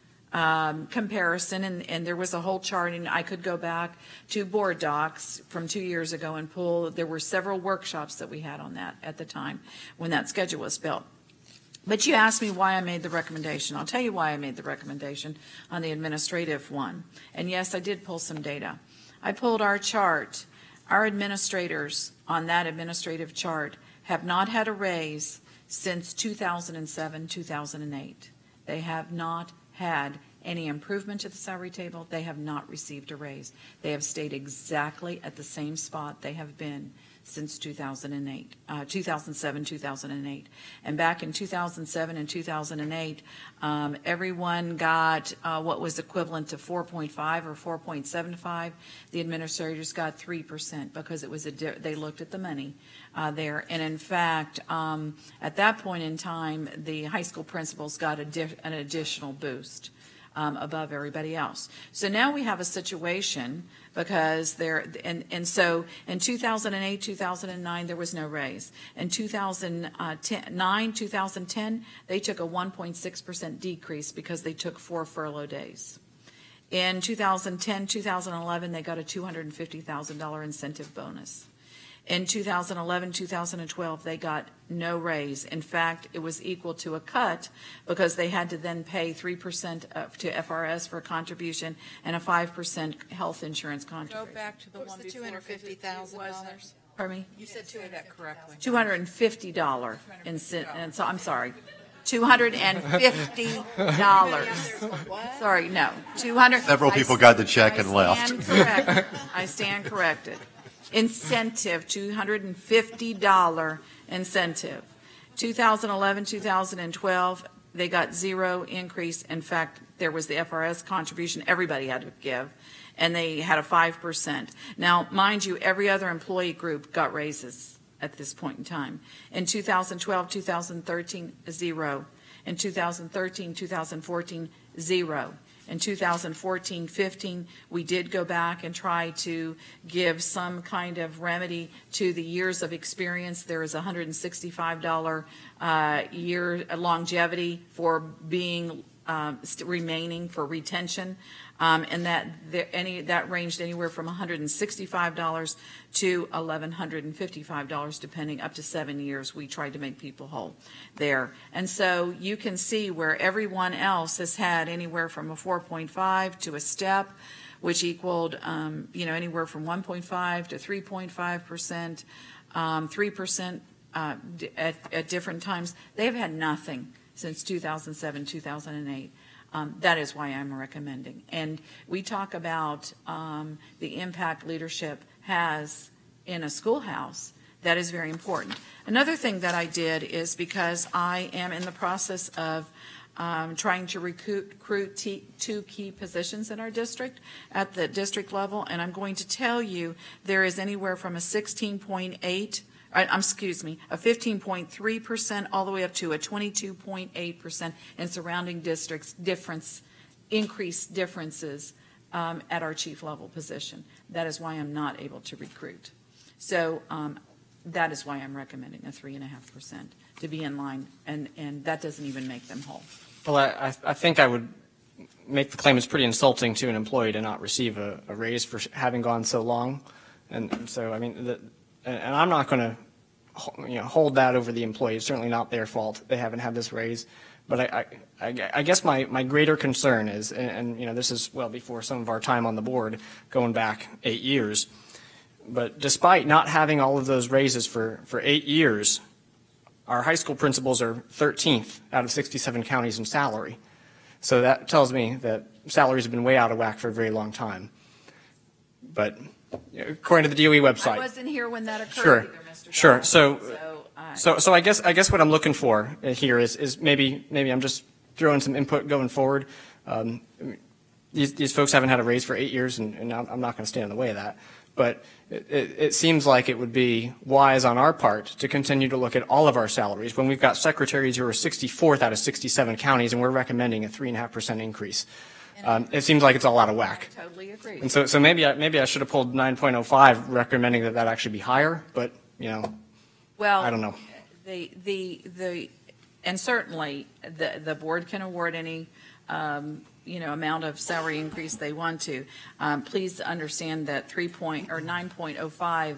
Um, comparison, and, and there was a whole chart, and I could go back to board docs from two years ago and pull. There were several workshops that we had on that at the time when that schedule was built. But you asked me why I made the recommendation. I'll tell you why I made the recommendation on the administrative one. And yes, I did pull some data. I pulled our chart. Our administrators on that administrative chart have not had a raise since two thousand seven, two thousand eight. They have not had any improvement to the salary table. They have not received a raise. They have stayed exactly at the same spot they have been since two thousand eight, uh, two thousand seven, two thousand eight. And back in two thousand seven and two thousand eight, um, everyone got uh, what was equivalent to four point five or four point seven five. The administrators got three percent because it was a di- they looked at the money uh, there. And in fact, um, at that point in time, the high school principals got a di- an additional boost Um, above everybody else. So now we have a situation because there, and, and so in two thousand eight, two thousand nine, there was no raise. In two thousand nine, two thousand ten, they took a one point six percent decrease because they took four furlough days. In two thousand ten, two thousand eleven, they got a two hundred fifty thousand dollars incentive bonus. In two thousand eleven, two thousand twelve, they got no raise. In fact, it was equal to a cut because they had to then pay three percent to F R S for a contribution and a five percent health insurance contribution. Go back to the one before. two hundred fifty thousand dollars. Pardon me? You said two of that correctly. two hundred fifty dollars. In, and so, I'm sorry. two hundred fifty dollars. Sorry, no. two hundred. Several people got the check and left. Corrected. I stand corrected. Incentive, two hundred fifty dollars incentive. two thousand eleven, two thousand twelve, they got zero increase. In fact, there was the F R S contribution everybody had to give, and they had a five percent. Now, mind you, every other employee group got raises at this point in time. In two thousand twelve, two thousand thirteen, zero. In two thousand thirteen, two thousand fourteen, zero. In two thousand fourteen fifteen, we did go back and try to give some kind of remedy to the years of experience. There is a one hundred sixty-five dollars uh, year longevity for being um, remaining for retention, um, and that there, any that ranged anywhere from one hundred sixty-five dollars to one thousand one hundred fifty-five dollars, depending, up to seven years. We tried to make people whole there. And so you can see where everyone else has had anywhere from a four point five to a step, which equaled, um, you know, anywhere from one point five to three point five percent, um, three percent uh, at, at different times. They've had nothing since two thousand seven, two thousand eight. Um, that is why I'm recommending. And we talk about um, the impact leadership has in a schoolhouse. That is very important. Another thing that I did is, because I am in the process of um, trying to recruit, recruit t- two key positions in our district at the district level, and I'm going to tell you there is anywhere from a sixteen point eight I'm, excuse me, a fifteen point three percent all the way up to a twenty-two point eight percent in surrounding districts difference, increased differences um, at our chief level position. That is why I'm not able to recruit. So um, that is why I'm recommending a three and a half percent to be in line, and, and that doesn't even make them whole. Well, I, I think I would make the claim it's pretty insulting to an employee to not receive a, a raise for having gone so long. And, and so, I mean, the, And, and I'm not going to, you know, hold that over the employee. It's certainly not their fault. They haven't had this raise. But I, I, I guess my, my greater concern is, and, and, you know, this is well before some of our time on the board, going back eight years. But despite not having all of those raises for, for eight years, our high school principals are thirteenth out of sixty-seven counties in salary. So that tells me that salaries have been way out of whack for a very long time. But according to the D O E website. I wasn't here when that occurred sure. either, Mister Sure. Bell. So, so, uh, so, so I guess I guess what I'm looking for here is is maybe maybe I'm just throwing some input going forward. Um, these these folks haven't had a raise for eight years, and, and I'm not going to stand in the way of that. But it, it, it seems like it would be wise on our part to continue to look at all of our salaries when we've got secretaries who are sixty-fourth out of sixty-seven counties, and we're recommending a three and a half percent increase. Um, it seems like it's all out of whack. I totally agree. And so, so maybe I, maybe I should have pulled nine point oh five, recommending that that actually be higher. But you know, well, I don't know. The the the, and certainly the the board can award any um, you know amount of salary increase they want to. Um, please understand that three point or nine point oh five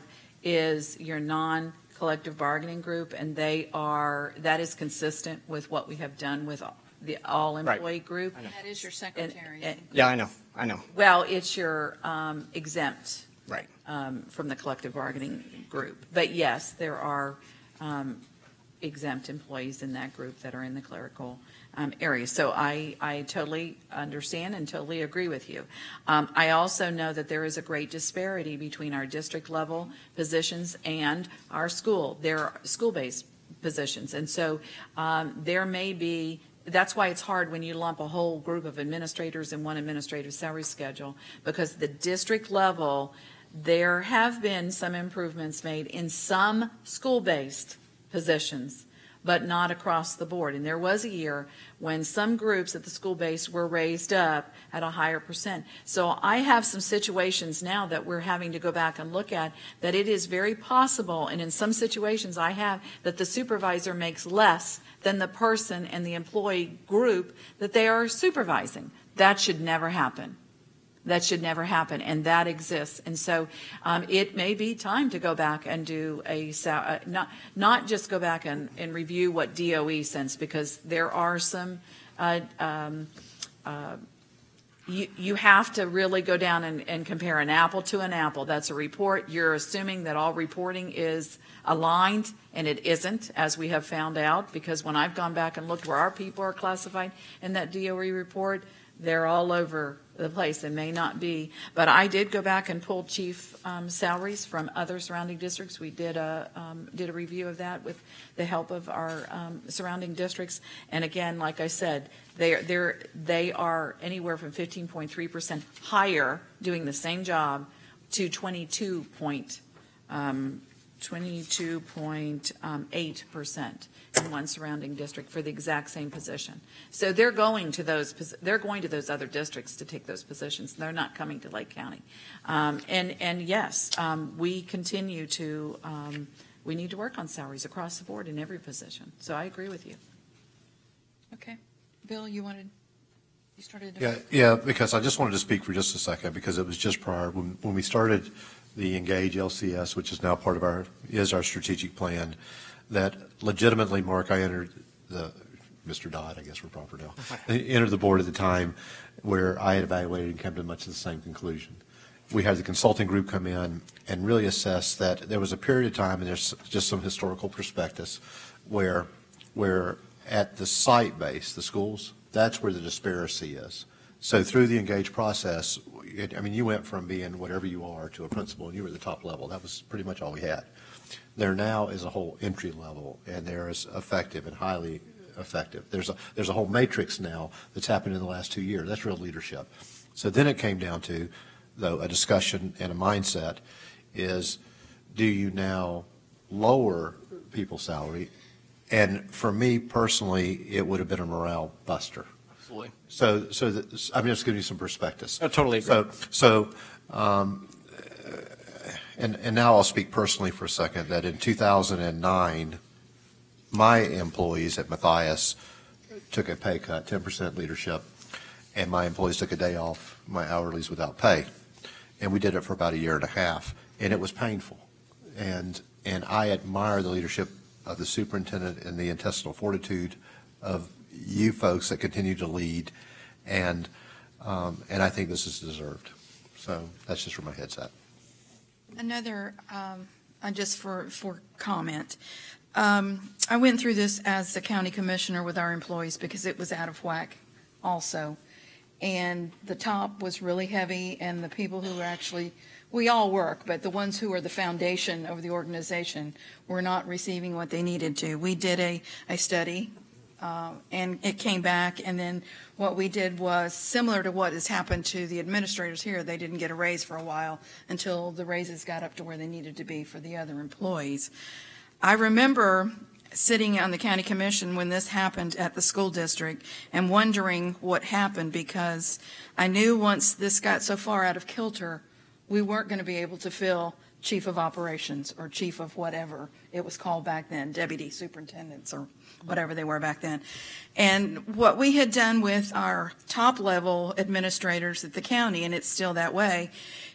is your non-collective bargaining group, and they are that is consistent with what we have done with all. The all-employee Right. group. That is your secretary. And, and, Yeah, I know. I know. well, it's your um, exempt Right. um, from the collective bargaining group. But yes, there are um, exempt employees in that group that are in the clerical um, area. So I, I totally understand and totally agree with you. Um, I also know that there is a great disparity between our district level positions and our school. There are school-based positions. And so um, there may be that's why it's hard when you lump a whole group of administrators in one administrative salary schedule, because the district level, there have been some improvements made in some school-based positions, but not across the board. And there was a year when some groups at the school base were raised up at a higher percent. So I have some situations now that we're having to go back and look at that it is very possible, and in some situations I have, that the supervisor makes less than the person and the employee group that they are supervising. That should never happen. That should never happen, and that exists. And so um, it may be time to go back and do a, uh, not, not just go back and, and review what D O E sends, because there are some, uh, um, uh, you, you have to really go down and, and compare an apple to an apple. That's a report. You're assuming that all reporting is aligned, and it isn't, as we have found out, because when I've gone back and looked where our people are classified in that D O E report, they're all over the place. It may not be, but I did go back and pull chief um, salaries from other surrounding districts. We did a um, did a review of that with the help of our um, surrounding districts. And again, like I said, they are they're they are anywhere from fifteen point three percent higher doing the same job to twenty-two point um, twenty-two point eight percent in one surrounding district for the exact same position. So they're going to those they're going to those other districts to take those positions. They're not coming to Lake County. Um, and and yes, um, we continue to um, we need to work on salaries across the board in every position. So I agree with you. Okay, Bill, you wanted you started. Yeah, yeah. Because I just wanted to speak for just a second because it was just prior when when we started the Engage L C S, which is now part of our is our strategic plan. That legitimately, Mark, I entered the, Mister Dodd, I guess we're proper now, entered the board at the time where I had evaluated and come to much of the same conclusion. We had the consulting group come in and really assess that there was a period of time, and there's just some historical prospectus, where, where at the site base, the schools, that's where the disparity is. So through the Engage process, it, I mean, you went from being whatever you are to a principal, and you were at the top level. That was pretty much all we had. There now is a whole entry level, and there is effective and highly effective. There's a, there's a whole matrix now that's happened in the last two years. That's real leadership. So then it came down to, though, a discussion and a mindset is, do you now lower people's salary? And for me personally, it would have been a morale buster. Absolutely. So, so the, I'm just giving you some perspectives. I totally agree. So, so um, And, and now I'll speak personally for a second, that in two thousand nine, my employees at Matthias took a pay cut, ten percent leadership, and my employees took a day off, my hourlies without pay. And we did it for about a year and a half, and it was painful. And, and I admire the leadership of the superintendent and the intestinal fortitude of you folks that continue to lead, and, um, and I think this is deserved. So that's just where my head's at. Another, um, uh, just for, for comment, um, I went through this as the county commissioner with our employees because it was out of whack also. And the top was really heavy, and the people who were actually, we all work, but the ones who are the foundation of the organization were not receiving what they needed to. We did a, a study. Uh, and it came back, and then what we did was similar to what has happened to the administrators here. They didn't get a raise for a while until the raises got up to where they needed to be for the other employees. I remember sitting on the county commission when this happened at the school district and wondering what happened, because I knew once this got so far out of kilter, we weren't going to be able to fill chief of operations or chief of whatever it was called back then, deputy superintendents or whatever they were back then. And what we had done with our top level administrators at the county, and it's still that way,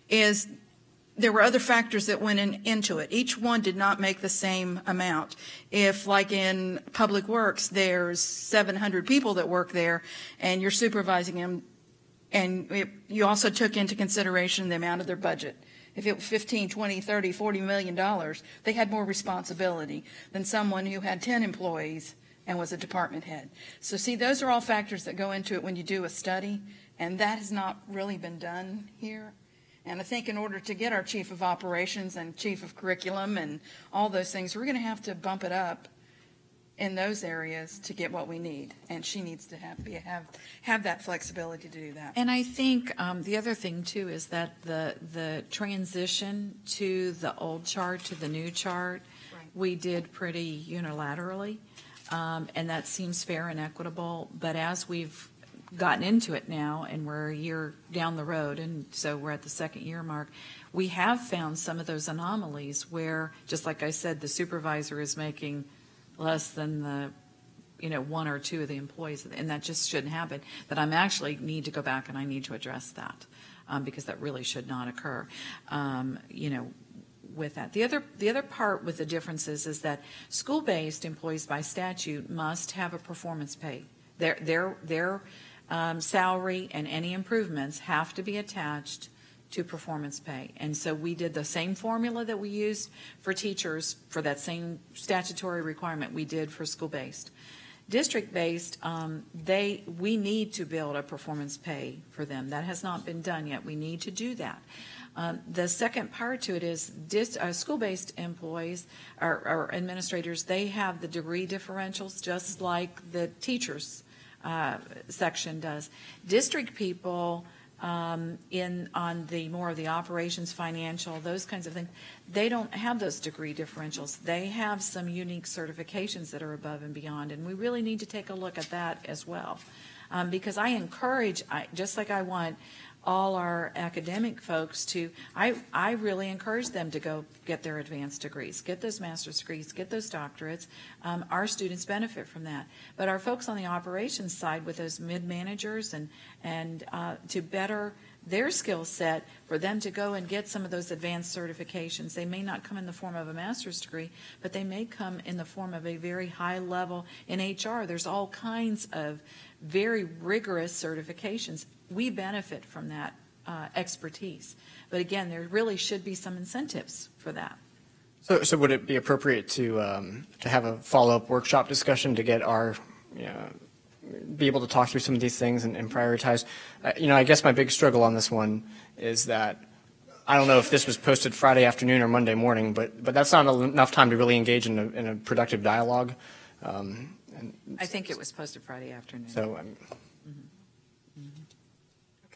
is there were other factors that went in, into it. Each one did not make the same amount. If, like in Public Works, there's seven hundred people that work there and you're supervising them, and it, you also took into consideration the amount of their budget. If it was fifteen, twenty, thirty, forty million dollars, they had more responsibility than someone who had ten employees and was a department head. So see, those are all factors that go into it when you do a study, and that has not really been done here. And I think in order to get our chief of operations and chief of curriculum and all those things, we're going to have to bump it up in those areas to get what we need. And she needs to have be, have have that flexibility to do that. And I think um, the other thing too is that the the transition to the old chart to the new chart, right, we did pretty unilaterally, um, and that seems fair and equitable. But as we've gotten into it now, and we're a year down the road, and so we're at the second year mark, we have found some of those anomalies where, just like I said, the supervisor is making less than the, you know, one or two of the employees, and that just shouldn't happen. That I'm actually need to go back and I need to address that, um, because that really should not occur. Um, you know, with that, the other the other part with the differences is that school-based employees by statute must have a performance pay. Their their their um, salary and any improvements have to be attached to performance pay. And so we did the same formula that we used for teachers for that same statutory requirement we did for school-based. District-based, um, they, we need to build a performance pay for them. That has not been done yet. We need to do that. Um, the second part to it is dis, uh, school-based employees or, or administrators, they have the degree differentials just like the teachers uh, section does. District people um, in on the more of the operations, financial, those kinds of things, they don't have those degree differentials. They have some unique certifications that are above and beyond, and we really need to take a look at that as well. Um, because I encourage, I, just like I want all our academic folks to, I, I really encourage them to go get their advanced degrees, get those master's degrees, get those doctorates. Um, our students benefit from that. But our folks on the operations side with those mid-managers and, and uh, to better their skill set for them to go and get some of those advanced certifications. They may not come in the form of a master's degree, but they may come in the form of a very high level in H R. There's all kinds of very rigorous certifications. We benefit from that uh, expertise. But again, there really should be some incentives for that. So, so would it be appropriate to um, to have a follow-up workshop discussion to get our, you know, be able to talk through some of these things and, and prioritize? Uh, you know, I guess my big struggle on this one is that I don't know if this was posted Friday afternoon or Monday morning, but but that's not enough time to really engage in a, in a productive dialogue. Um, and I think it was posted Friday afternoon. So. Um, mm-hmm. Mm-hmm.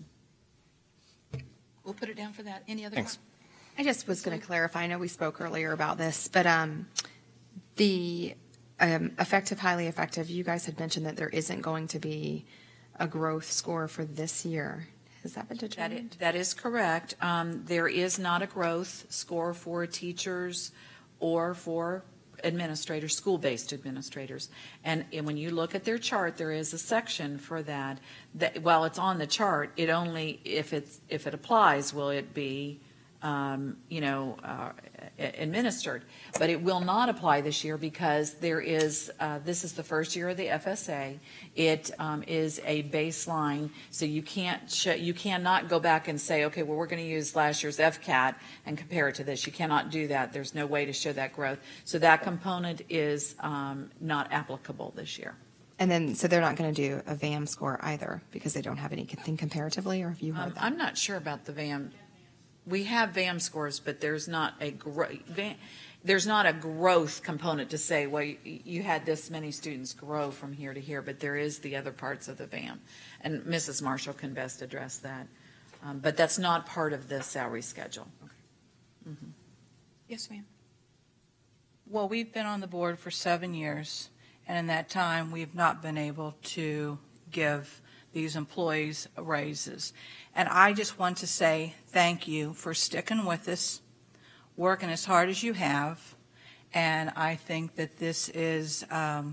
Okay. We'll put it down for that. Any other Thanks. questions? I just was going to clarify. I know we spoke earlier about this, but um, the um, effective, highly effective, you guys had mentioned that there isn't going to be a growth score for this year. Has that been determined? That is, that is correct. Um, there is not a growth score for teachers or for administrators, school-based administrators. And, and when you look at their chart, there is a section for that. That while it's on the chart, it only, if it's if it applies, will it be Um, you know, uh, administered. But it will not apply this year because there is, uh, this is the first year of the F S A. It um, is a baseline, so you can't, sh you cannot go back and say, okay, well, we're going to use last year's F C A T and compare it to this. You cannot do that. There's no way to show that growth. So that component is um, not applicable this year. And then, so they're not going to do a V A M score either because they don't have anything comparatively, or have you heard Um, that? I'm not sure about the V A M. We have V A M scores, but there's not a gro there's not a growth component to say, well, you, you had this many students grow from here to here, but there is the other parts of the V A M. And Missus Marshall can best address that. Um, but that's not part of the salary schedule. Mm-hmm. Yes, ma'am. Well, we've been on the board for seven years, and in that time, we've not been able to give these employees raises. And I just want to say thank you for sticking with us, working as hard as you have, and I think that this is um,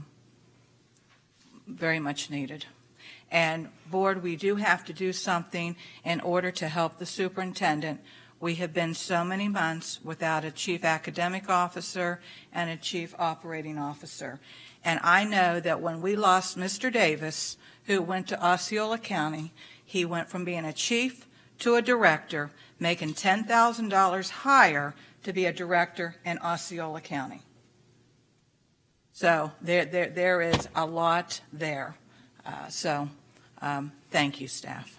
very much needed. And board, we do have to do something in order to help the superintendent. We have been so many months without a chief academic officer and a chief operating officer. And I know that when we lost Mister Davis, who went to Osceola County, he went from being a chief to a director, making ten thousand dollars higher to be a director in Osceola County. So there, there, there is a lot there. Uh, so um, thank you, staff.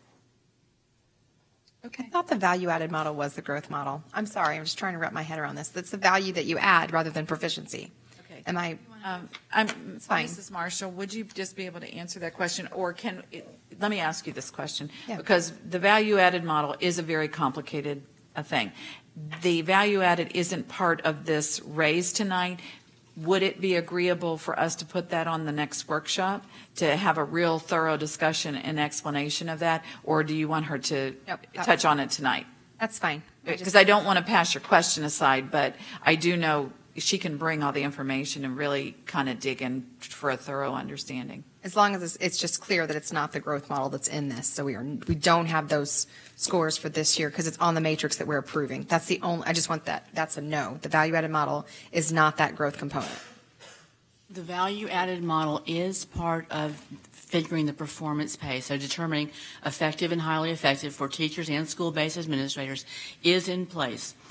Okay. I thought the value-added model was the growth model. I'm sorry, I'm just trying to wrap my head around this. That's the value that you add rather than proficiency. Okay. Am I? Um, I'm, fine. Missus Marshall, would you just be able to answer that question, or can, let me ask you this question, Yeah. because the value-added model is a very complicated uh, thing. The value-added isn't part of this raise tonight. Would it be agreeable for us to put that on the next workshop, to have a real thorough discussion and explanation of that, or do you want her to Nope, that- touch on it tonight? That's fine. I Because just- I don't want to pass your question aside, but I do know she can bring all the information and really kind of dig in for a thorough understanding. As long as it's, it's just clear that it's not the growth model that's in this. So we are, we don't have those scores for this year because it's on the matrix that we're approving. That's the only, I just want that, that's a no. The value-added model is not that growth component. The value-added model is part of figuring the performance pay, so determining effective and highly effective for teachers and school-based administrators is in place.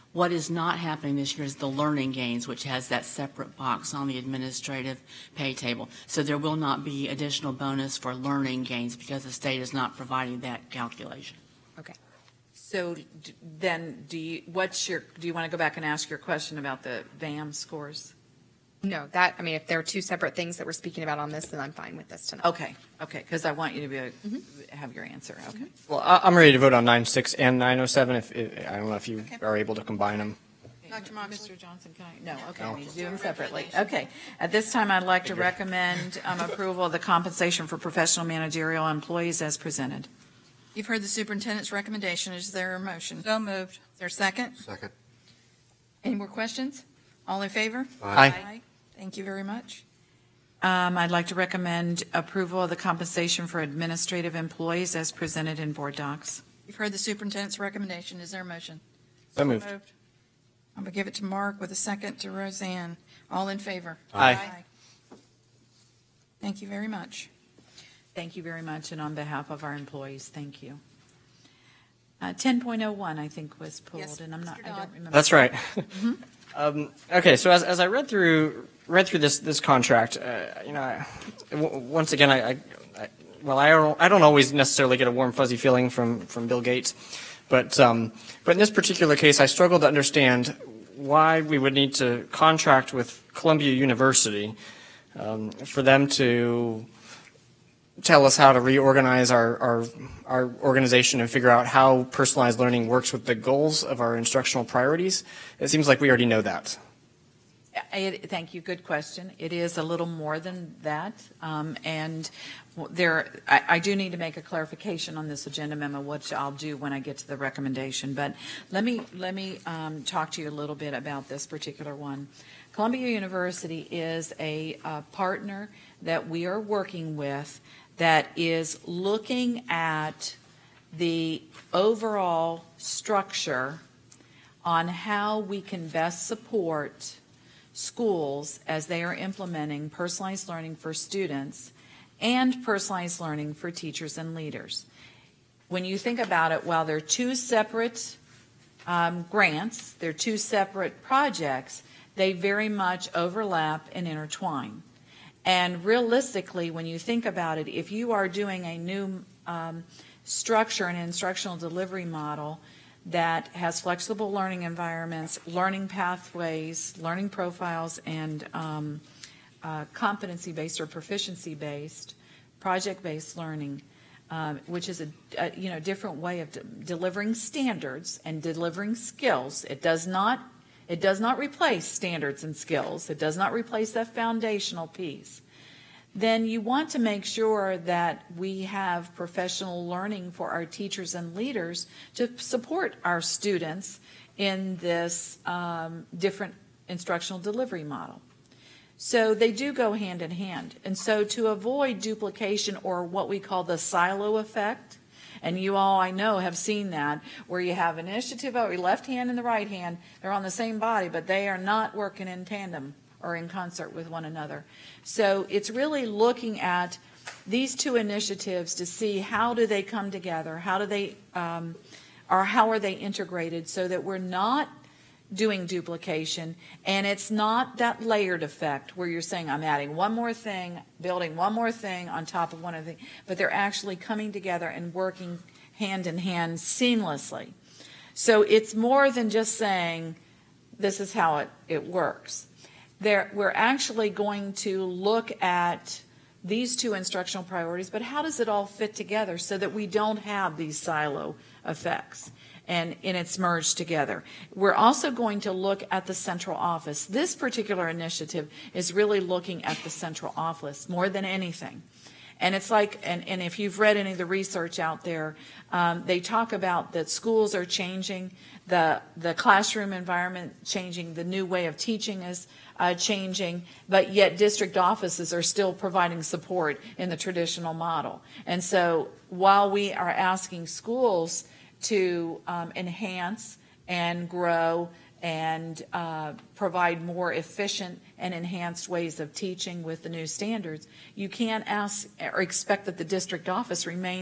What is not happening this year is the learning gains, which has that separate box on the administrative pay table. So there will not be additional bonus for learning gains because the state is not providing that calculation. Okay. So d- then, do you, what's your, do you want to go back and ask your question about the V A M scores? No, that, I mean, if there are two separate things that we're speaking about on this, then I'm fine with this tonight. Okay, okay, because I want you to be, a- have your answer, okay? Well, I- I'm ready to vote on nine six and nine oh seven. If, if I don't know if you are able to combine them. Doctor Mister Johnson, can I? No, okay, we need to do them separately. Okay. At this time, I'd like to recommend um, approval of the compensation for professional managerial employees as presented. You've heard the superintendent's recommendation. Is there a motion? So moved. Is there a second? Second. Any more questions? All in favor? Aye. Aye. Thank you very much. Um, I'd like to recommend approval of the compensation for administrative employees as presented in board docs. You've heard the superintendent's recommendation. Is there a motion? So moved. I'm going to give it to Mark with a second to Roseanne. All in favor? Aye. Aye. Thank you very much. Thank you very much, and on behalf of our employees, thank you. Uh, ten point oh one, I think, was pulled, Yes, and I'm not, Mister I Dodd. don't remember. That's right. um, okay, so as, as I read through read through this this contract, uh, you know, I, w- once again, I, I, I well, I don't I don't always necessarily get a warm fuzzy feeling from from Bill Gates, but um, but in this particular case, I struggle to understand why we would need to contract with Columbia University um, for them to tell us how to reorganize our, our, our organization and figure out how personalized learning works with the goals of our instructional priorities. It seems like we already know that. It- Thank you. Good question. It is a little more than that. Um, and there, I, I do need to make a clarification on this agenda memo, which I'll do when I get to the recommendation. But let me, let me um, talk to you a little bit about this particular one. Columbia University is a, uh partner that we are working with that is looking at the overall structure on how we can best support schools as they are implementing personalized learning for students and personalized learning for teachers and leaders. When you think about it, while they're two separate um, grants, they're two separate projects, they very much overlap and intertwine. And realistically, when you think about it, if you are doing a new um, structure and instructional delivery model that has flexible learning environments, learning pathways, learning profiles, and um, uh, competency-based or proficiency-based, project-based learning, um, which is a, a you know different way of de- delivering standards and delivering skills. It does not It does not replace standards and skills. It does not replace that foundational piece. Then you want to make sure that we have professional learning for our teachers and leaders to support our students in this um, different instructional delivery model. So they do go hand in hand. And so to avoid duplication or what we call the silo effect, and you all, I know, have seen that, where you have an initiative over your left hand and the right hand. They're on the same body, but they are not working in tandem or in concert with one another. So it's really looking at these two initiatives to see how do they come together, how do they, um, or how are they integrated so that we're not doing duplication, and it's not that layered effect where you're saying, I'm adding one more thing, building one more thing on top of one other thing, but they're actually coming together and working hand in hand seamlessly. So it's more than just saying, this is how it, it works. There, we're actually going to look at these two instructional priorities, but how does it all fit together so that we don't have these silo effects? And, and it's merged together. We're also going to look at the central office. This particular initiative is really looking at the central office more than anything. And it's like, and, and if you've read any of the research out there, um, they talk about that schools are changing, the, the classroom environment changing, the new way of teaching is uh, changing, but yet district offices are still providing support in the traditional model. And so while we are asking schools to um, enhance and grow and uh, provide more efficient and enhanced ways of teaching with the new standards, you can't ask or expect that the district office remain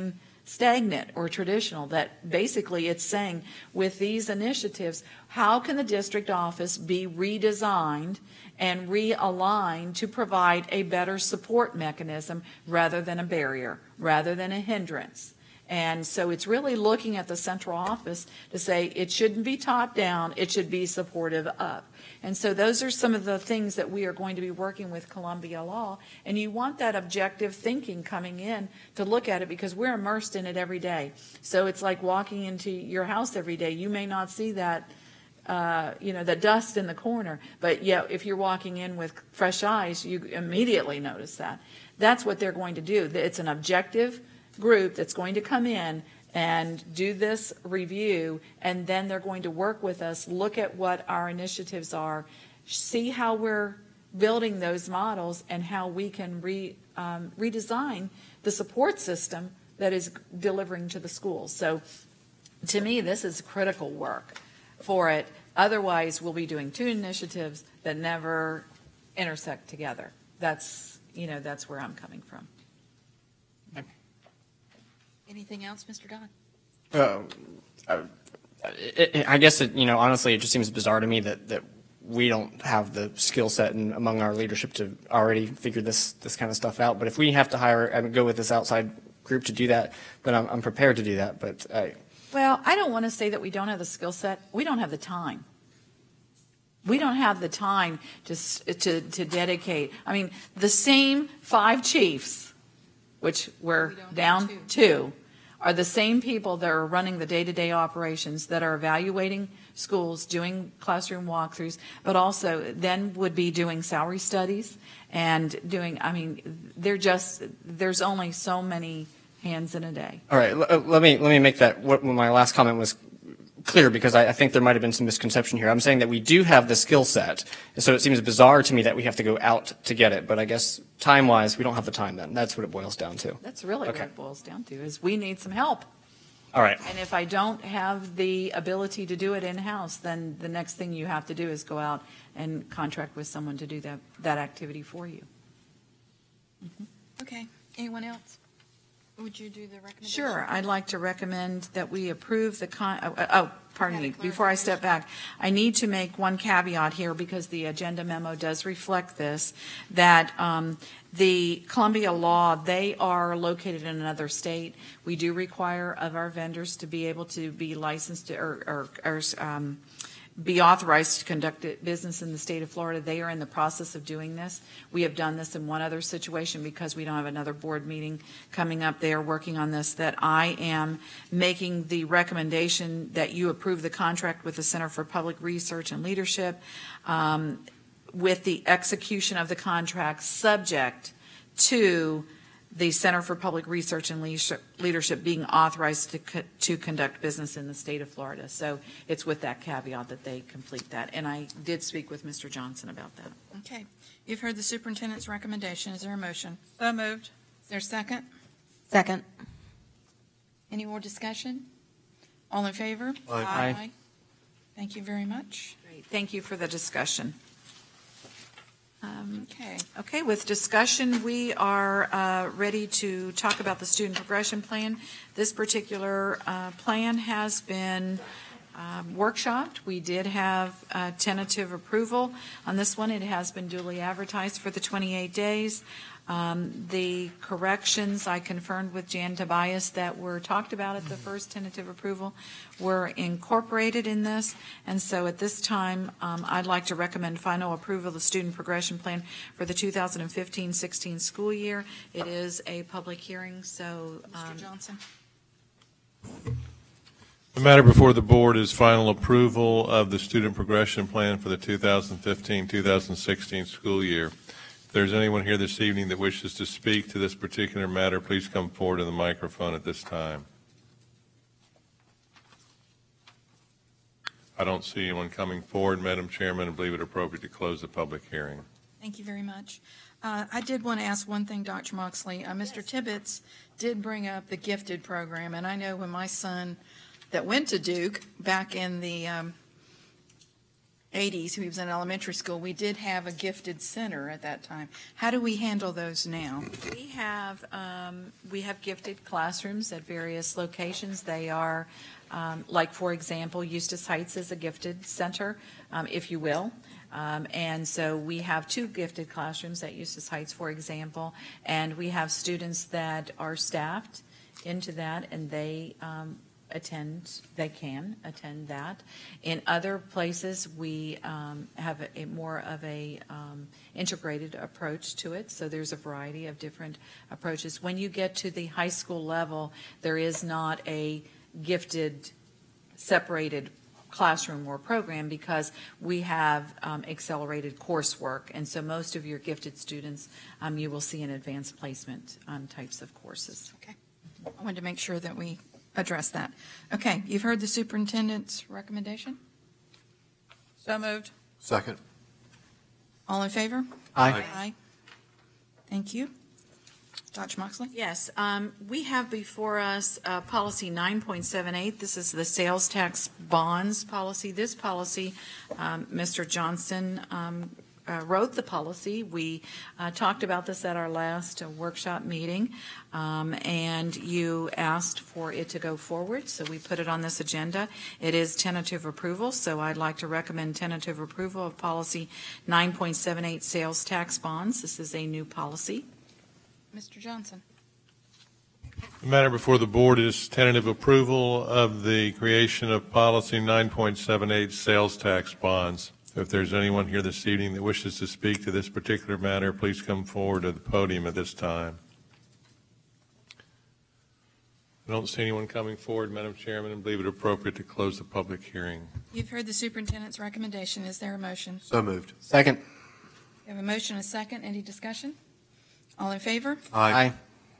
stagnant or traditional, that basically it's saying with these initiatives, how can the district office be redesigned and realigned to provide a better support mechanism rather than a barrier, rather than a hindrance? And so it's really looking at the central office to say it shouldn't be top down, it should be supportive of. And so those are some of the things that we are going to be working with Columbia Law. And you want that objective thinking coming in to look at it, because we're immersed in it every day. So it's like walking into your house every day. You may not see that, uh, you know, the dust in the corner, but yeah, if you're walking in with fresh eyes, you immediately notice that. That's what they're going to do. It's an objective group that's going to come in and do this review, and then they're going to work with us, look at what our initiatives are, see how we're building those models, and how we can re, um, redesign the support system that is delivering to the schools. So to me, this is critical work for it. Otherwise, we'll be doing two initiatives that never intersect together. That's, you know, that's where I'm coming from. Anything else, Mister Dodd? Uh, I, it, I guess, it, you know, honestly, it just seems bizarre to me that, that we don't have the skill set and among our leadership to already figure this, this kind of stuff out. But if we have to hire, I mean, go with this outside group to do that, then I'm, I'm prepared to do that. But I, Well, I don't want to say that we don't have the skill set. We don't have the time. We don't have the time to, to, to dedicate. I mean, the same five chiefs, which we're down to, are the same people that are running the day-to-day operations, that are evaluating schools, doing classroom walkthroughs, but also then would be doing salary studies and doing, I mean, they're just, there's only so many hands in a day. all right, l- let me let me make that, what my last comment was clear, because I, I think there might have been some misconception here. I'm saying that we do have the skill set, and so it seems bizarre to me that we have to go out to get it. But I guess time-wise, we don't have the time then. That's what it boils down to. That's really Okay. what it boils down to, is we need some help. All right. And if I don't have the ability to do it in-house, then the next thing you have to do is go out and contract with someone to do that, that activity for you. Okay. Anyone else? Would you do the recommendation? Sure. I'd like to recommend that we approve the con, oh, oh, pardon me, before I step back, I need to make one caveat here, because the agenda memo does reflect this, that um, the Columbia Law, they are located in another state. We do require of our vendors to be able to be licensed or, or, or um, be authorized to conduct business in the state of Florida. They are in the process of doing this. We have done this in one other situation because we don't have another board meeting coming up. They are working on this, that I am making the recommendation that you approve the contract with the Center for Public Research and Leadership um, with the execution of the contract subject to the Center for Public Research and Leadership being authorized to, co- to conduct business in the state of Florida. So it's with that caveat that they complete that. And I did speak with Mister Johnson about that. Okay. You've heard the superintendent's recommendation. Is there a motion? So moved. Is there a second? Second. Any more discussion? All in favor? Aye. Aye. Aye. Thank you very much. Great. Thank you for the discussion. Um, Okay. Okay, with discussion, we are uh, ready to talk about the student progression plan. This particular uh, plan has been um, workshopped. We did have uh, tentative approval on this one. It has been duly advertised for the twenty-eight days. Um, The corrections I confirmed with Jan Tobias that were talked about at the first tentative approval were incorporated in this. And so at this time, um, I'd like to recommend final approval of the student progression plan for the two thousand fifteen sixteen school year. It is a public hearing, so. um, Mister Johnson? The matter before the board is final approval of the student progression plan for the two thousand fifteen two thousand sixteen school year. If there's anyone here this evening that wishes to speak to this particular matter, please come forward to the microphone at this time. I don't see anyone coming forward, Madam Chairman. I believe it appropriate to close the public hearing. Thank you very much. Uh, I did want to ask one thing, Doctor Moxley. Uh, Mister Tibbetts did bring up the gifted program, and I know when my son that went to Duke back in the um, eighties, he was in elementary school, we did have a gifted center at that time. How do we handle those now? We have, um, we have gifted classrooms at various locations. They are, um, like, for example, Eustis Heights is a gifted center, um, if you will. Um, and so we have two gifted classrooms at Eustis Heights, for example, and we have students that are staffed into that, and they um, attend, they can attend that. In other places, we um, have a, a more of a um, integrated approach to it, so there's a variety of different approaches. When you get to the high school level, there is not a gifted, separated classroom or program because we have um, accelerated coursework, and so most of your gifted students um, you will see in advanced placement um, types of courses. Okay. I wanted to make sure that we address that. Okay, you've heard the superintendent's recommendation? So moved. Second. All in favor? Aye. Aye. Thank you. Doctor Moxley? Yes, um, we have before us uh, policy nine point seven eight. This is the sales tax bonds policy. This policy, um, Mister Johnson um, uh, wrote the policy. We uh, talked about this at our last uh, workshop meeting, um, and you asked for it to go forward, so we put it on this agenda. It is tentative approval, so I'd like to recommend tentative approval of policy nine point seven eight sales tax bonds. This is a new policy. Mister Johnson. The matter before the board is tentative approval of the creation of policy nine point seven eight sales tax bonds. If there's anyone here this evening that wishes to speak to this particular matter, please come forward to the podium at this time. I don't see anyone coming forward, Madam Chairman, and believe it appropriate to close the public hearing. You've heard the superintendent's recommendation. Is there a motion? So moved. Second. We have a motion and a second. Any discussion? All in favor? Aye.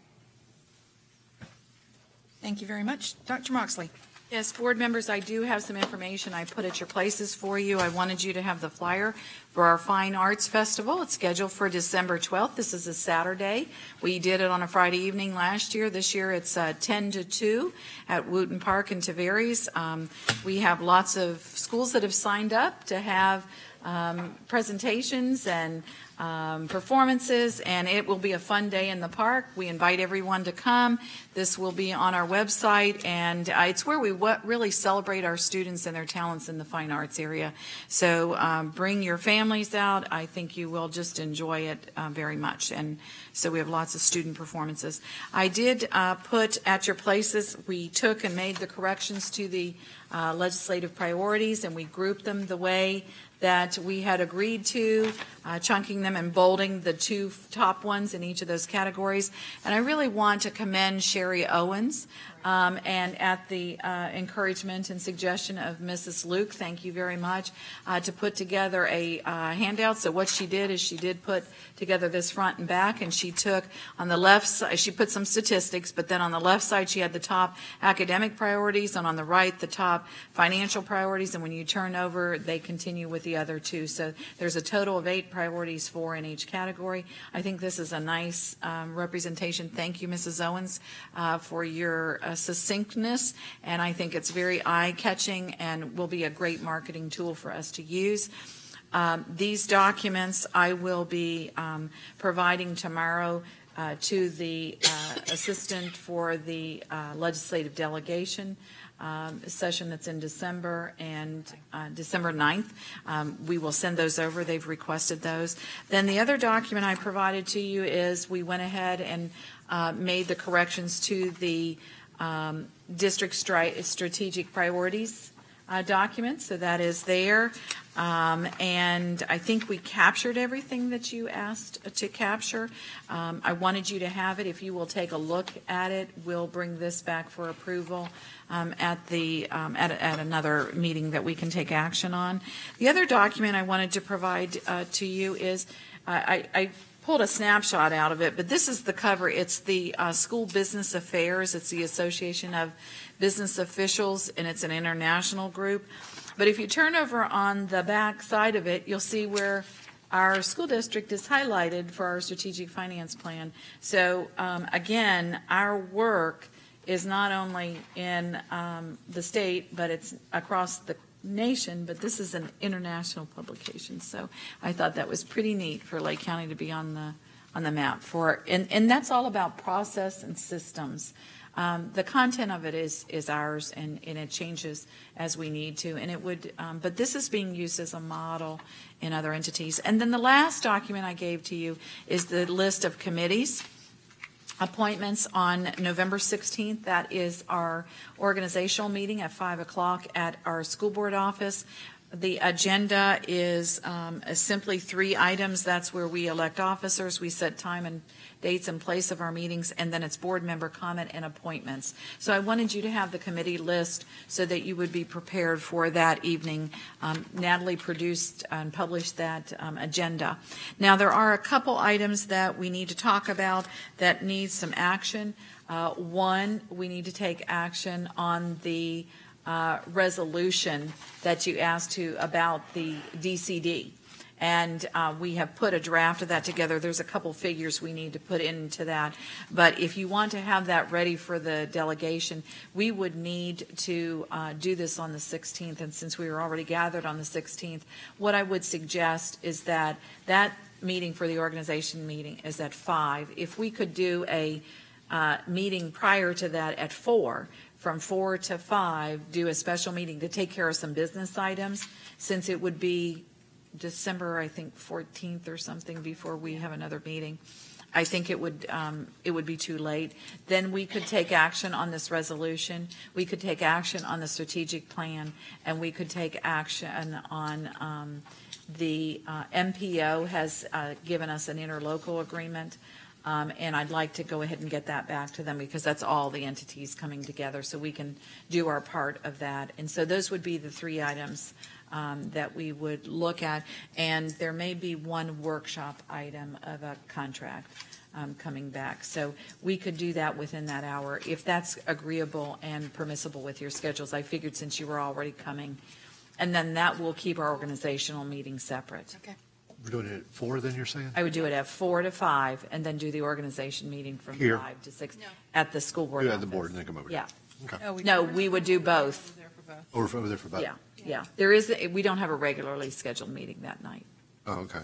Thank you very much. Doctor Moxley. Yes, board members, I do have some information I put at your places for you. I wanted you to have the flyer for our Fine Arts Festival. It's scheduled for December twelfth. This is a Saturday. We did it on a Friday evening last year. This year it's uh, ten to two at Wooten Park in Tavares. Um, we have lots of schools that have signed up to have um, presentations and Um, performances, and it will be a fun day in the park. We invite everyone to come. This will be on our website, and uh, it's where we w- really celebrate our students and their talents in the fine arts area. So um, bring your families out. I think you will just enjoy it uh, very much. And so we have lots of student performances. I did uh, put at your places, we took and made the corrections to the uh, legislative priorities, and we grouped them the way that we had agreed to, uh, chunking them and bolding the two top ones in each of those categories. And I really want to commend Sherry Owens, um, and at the uh, encouragement and suggestion of Missus Luke, thank you very much, uh, to put together a uh, handout. So what she did is she did put together this front and back, and she took on the left side, she put some statistics, but then on the left side she had the top academic priorities, and on the right the top financial priorities, and when you turn over they continue with the other two. So there's a total of eight priorities, four in each category. I think this is a nice um, representation. Thank you, Missus Owens, uh, for your uh, succinctness, and I think it's very eye-catching and will be a great marketing tool for us to use. Um, these documents I will be um, providing tomorrow uh, to the uh, assistant for the uh, legislative delegation um, session that's in December and uh, December ninth. Um, we will send those over. They've requested those. Then the other document I provided to you is we went ahead and uh, made the corrections to the um, district stri- strategic priorities uh, document. So that is there. Um, and I think we captured everything that you asked to capture. Um, I wanted you to have it. If you will take a look at it, we'll bring this back for approval um, at the um, at, at another meeting that we can take action on. The other document I wanted to provide uh, to you is uh, I, I pulled a snapshot out of it, but this is the cover. It's the uh, School Business Affairs. It's the Association of Business Officials, and it's an international group. But if you turn over on the back side of it, you'll see where our school district is highlighted for our strategic finance plan. So um, again, our work is not only in um, the state, but it's across the nation, but this is an international publication. So I thought that was pretty neat for Lake County to be on the on the map for, and, and that's all about process and systems. Um, the content of it is is ours, and, and it changes as we need to. And it would, um, but this is being used as a model in other entities. And then the last document I gave to you is the list of committees. Appointments on November sixteenth. That is our organizational meeting at five o'clock at our school board office. The agenda is um, simply three items. That's where we elect officers, we set time and dates and place of our meetings, and then it's board member comment and appointments. So I wanted you to have the committee list so that you would be prepared for that evening. Um, Natalie produced and published that um, agenda. Now, there are a couple items that we need to talk about that need some action. Uh, one, we need to take action on the uh, resolution that you asked to about the D C D. And uh, we have put a draft of that together. There's a couple figures we need to put into that. But if you want to have that ready for the delegation, we would need to uh, do this on the sixteenth. And since we were already gathered on the sixteenth, what I would suggest is that that meeting for the organization meeting is at five. If we could do a uh, meeting prior to that at four, from four to five, do a special meeting to take care of some business items, since it would be December, I think, fourteenth or something before we have another meeting. I think it would um, it would be too late. Then we could take action on this resolution. We could take action on the strategic plan, and we could take action on um, the uh, M P O has uh, given us an interlocal agreement. Um, and I'd like to go ahead and get that back to them, because that's all the entities coming together, so we can do our part of that. And so those would be the three items um, that we would look at. And there may be one workshop item of a contract um, coming back. So we could do that within that hour, if that's agreeable and permissible with your schedules. I figured since you were already coming. And then that will keep our organizational meeting separate. Okay. We're doing it at four, then, you're saying? I would do it at four to five, and then do the organization meeting from Here? five to six at the school board Do it office. at the board and then come over here? Yeah. Okay. No, we No, don't. we would do both. Or if over there for both? Yeah, yeah. There is, we don't have a regularly scheduled meeting that night. Oh, okay.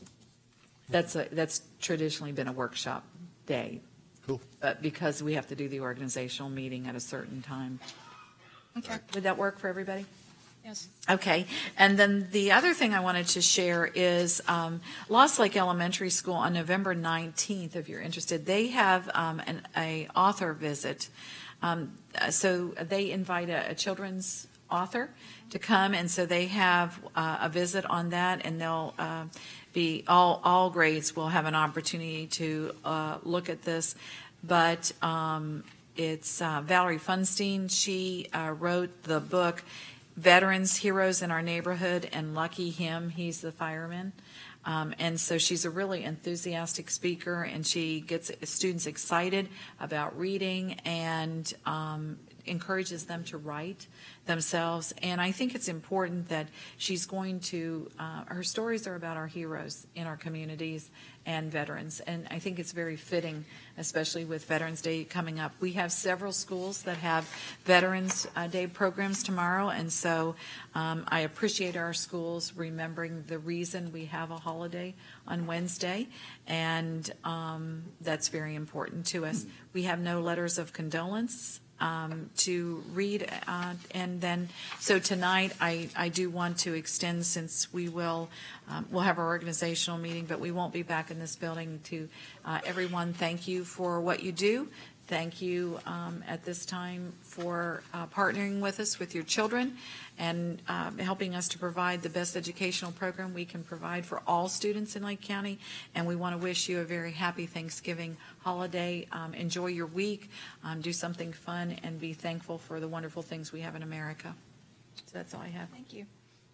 That's a, that's traditionally been a workshop day. Cool. But because we have to do the organizational meeting at a certain time. Okay. Would that work for everybody? Yes. Okay, and then the other thing I wanted to share is um, Lost Lake Elementary School on November nineteenth, if you're interested, they have um, an a author visit. Um, so they invite a, a children's author to come, and so they have uh, a visit on that, and they'll uh, be, all, all grades will have an opportunity to uh, look at this. But um, it's uh, Valerie Funstein. She uh, wrote the book Veterans, Heroes in Our Neighborhood, and Lucky Him, he's the fireman. Um, and so she's a really enthusiastic speaker, and she gets students excited about reading and um, encourages them to write themselves. And I think it's important that she's going to, uh, her stories are about our heroes in our communities and veterans. And I think it's very fitting, especially with Veterans Day coming up. We have several schools that have Veterans uh, Day programs tomorrow, and so um, I appreciate our schools remembering the reason we have a holiday on Wednesday, and um, that's very important to us. We have no letters of condolence Um, to read, uh, and then, so tonight, I, I do want to extend, since we will, um, we'll have our organizational meeting, but we won't be back in this building, to uh, everyone, thank you for what you do. Thank you um, at this time for uh, partnering with us, with your children, and uh, helping us to provide the best educational program we can provide for all students in Lake County. And we want to wish you a very happy Thanksgiving holiday. Um, enjoy your week, um, do something fun, and be thankful for the wonderful things we have in America. So that's all I have. Thank you.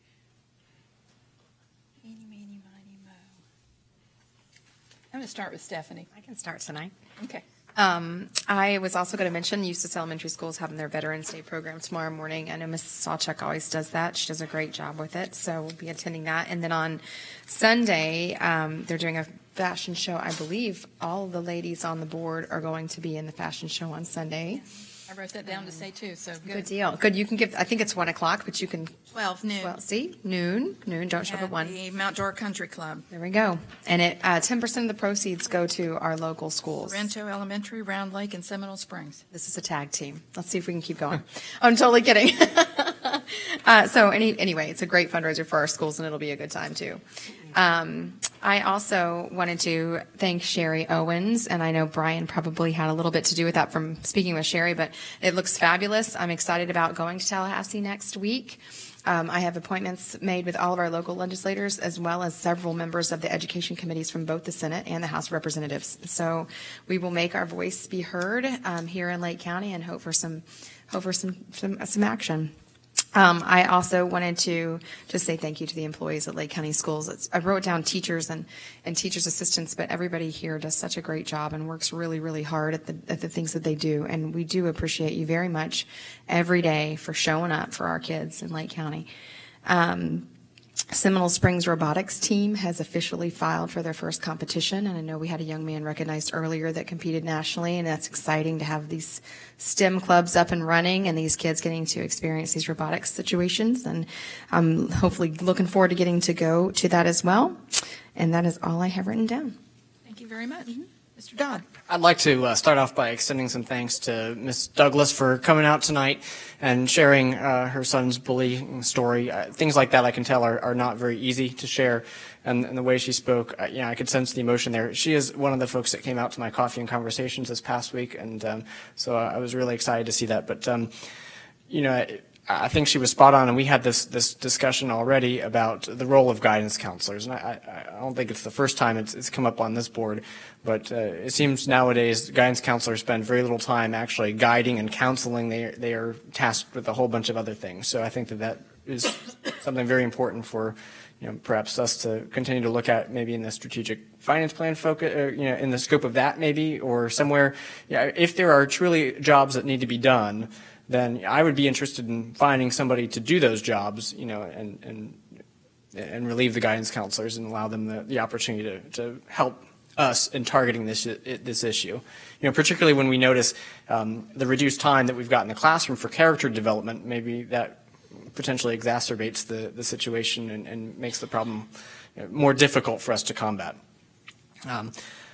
Eeny, meeny, miny, mo. I'm going to start with Stephanie. I can start tonight. Okay. Um, I was also going to mention Eustis Elementary School is having their Veterans Day program tomorrow morning. I know Missus Sawchuk always does that. She does a great job with it, so we'll be attending that. And then on Sunday, um, they're doing a fashion show. I believe all the ladies on the board are going to be in the fashion show on Sunday. I wrote that down to say too, so good. Good deal. Good. You can give, I think it's one o'clock, but you can. twelve noon. Well, see, noon, noon, don't show up at At one. the Mount Dora Country Club. There we go. And it, uh, ten percent of the proceeds go to our local schools. Sorrento Elementary, Round Lake, and Seminole Springs. This is a tag team. Let's see if we can keep going. I'm totally kidding. uh, so any, anyway, it's a great fundraiser for our schools, and it'll be a good time too. Um, I also wanted to thank Sherry Owens, and I know Brian probably had a little bit to do with that from speaking with Sherry, but it looks fabulous. I'm excited about going to Tallahassee next week. Um, I have appointments made with all of our local legislators, as well as several members of the education committees from both the Senate and the House of Representatives. So we will make our voice be heard um, here in Lake County and hope for some, hope for some, some, some action. Um, I also wanted to just say thank you to the employees at Lake County Schools. It's, I wrote down teachers and, and teachers assistants, but everybody here does such a great job and works really, really hard at the, at the things that they do. And we do appreciate you very much every day for showing up for our kids in Lake County. Um, Seminole Springs Robotics team has officially filed for their first competition, and I know we had a young man recognized earlier that competed nationally, and that's exciting to have these STEM clubs up and running and these kids getting to experience these robotics situations, and I'm hopefully looking forward to getting to go to that as well. And that is all I have written down. Thank you very much. Mister Dodd. I'd like to uh, start off by extending some thanks to Miz Douglas for coming out tonight and sharing uh, her son's bullying story. Uh, things like that, I can tell, are, are not very easy to share. And, and the way she spoke, uh, yeah, I could sense the emotion there. She is one of the folks that came out to my coffee and conversations this past week, and um, so I was really excited to see that. But um, you know. It, I think she was spot on, and we had this this discussion already about the role of guidance counselors. And I, I, I don't think it's the first time it's, it's come up on this board, but uh, it seems nowadays guidance counselors spend very little time actually guiding and counseling. They they are tasked with a whole bunch of other things. So I think that that is something very important for, you know, perhaps us to continue to look at, maybe in the strategic finance plan focus, or, you know, in the scope of that maybe, or somewhere. Yeah, if there are truly jobs that need to be done, then I would be interested in finding somebody to do those jobs, you know, and and and relieve the guidance counselors and allow them the, the opportunity to, to help us in targeting this this issue. You know, particularly when we notice um, the reduced time that we've got in the classroom for character development, maybe that potentially exacerbates the, the situation and, and makes the problem, you know, more difficult for us to combat. Um,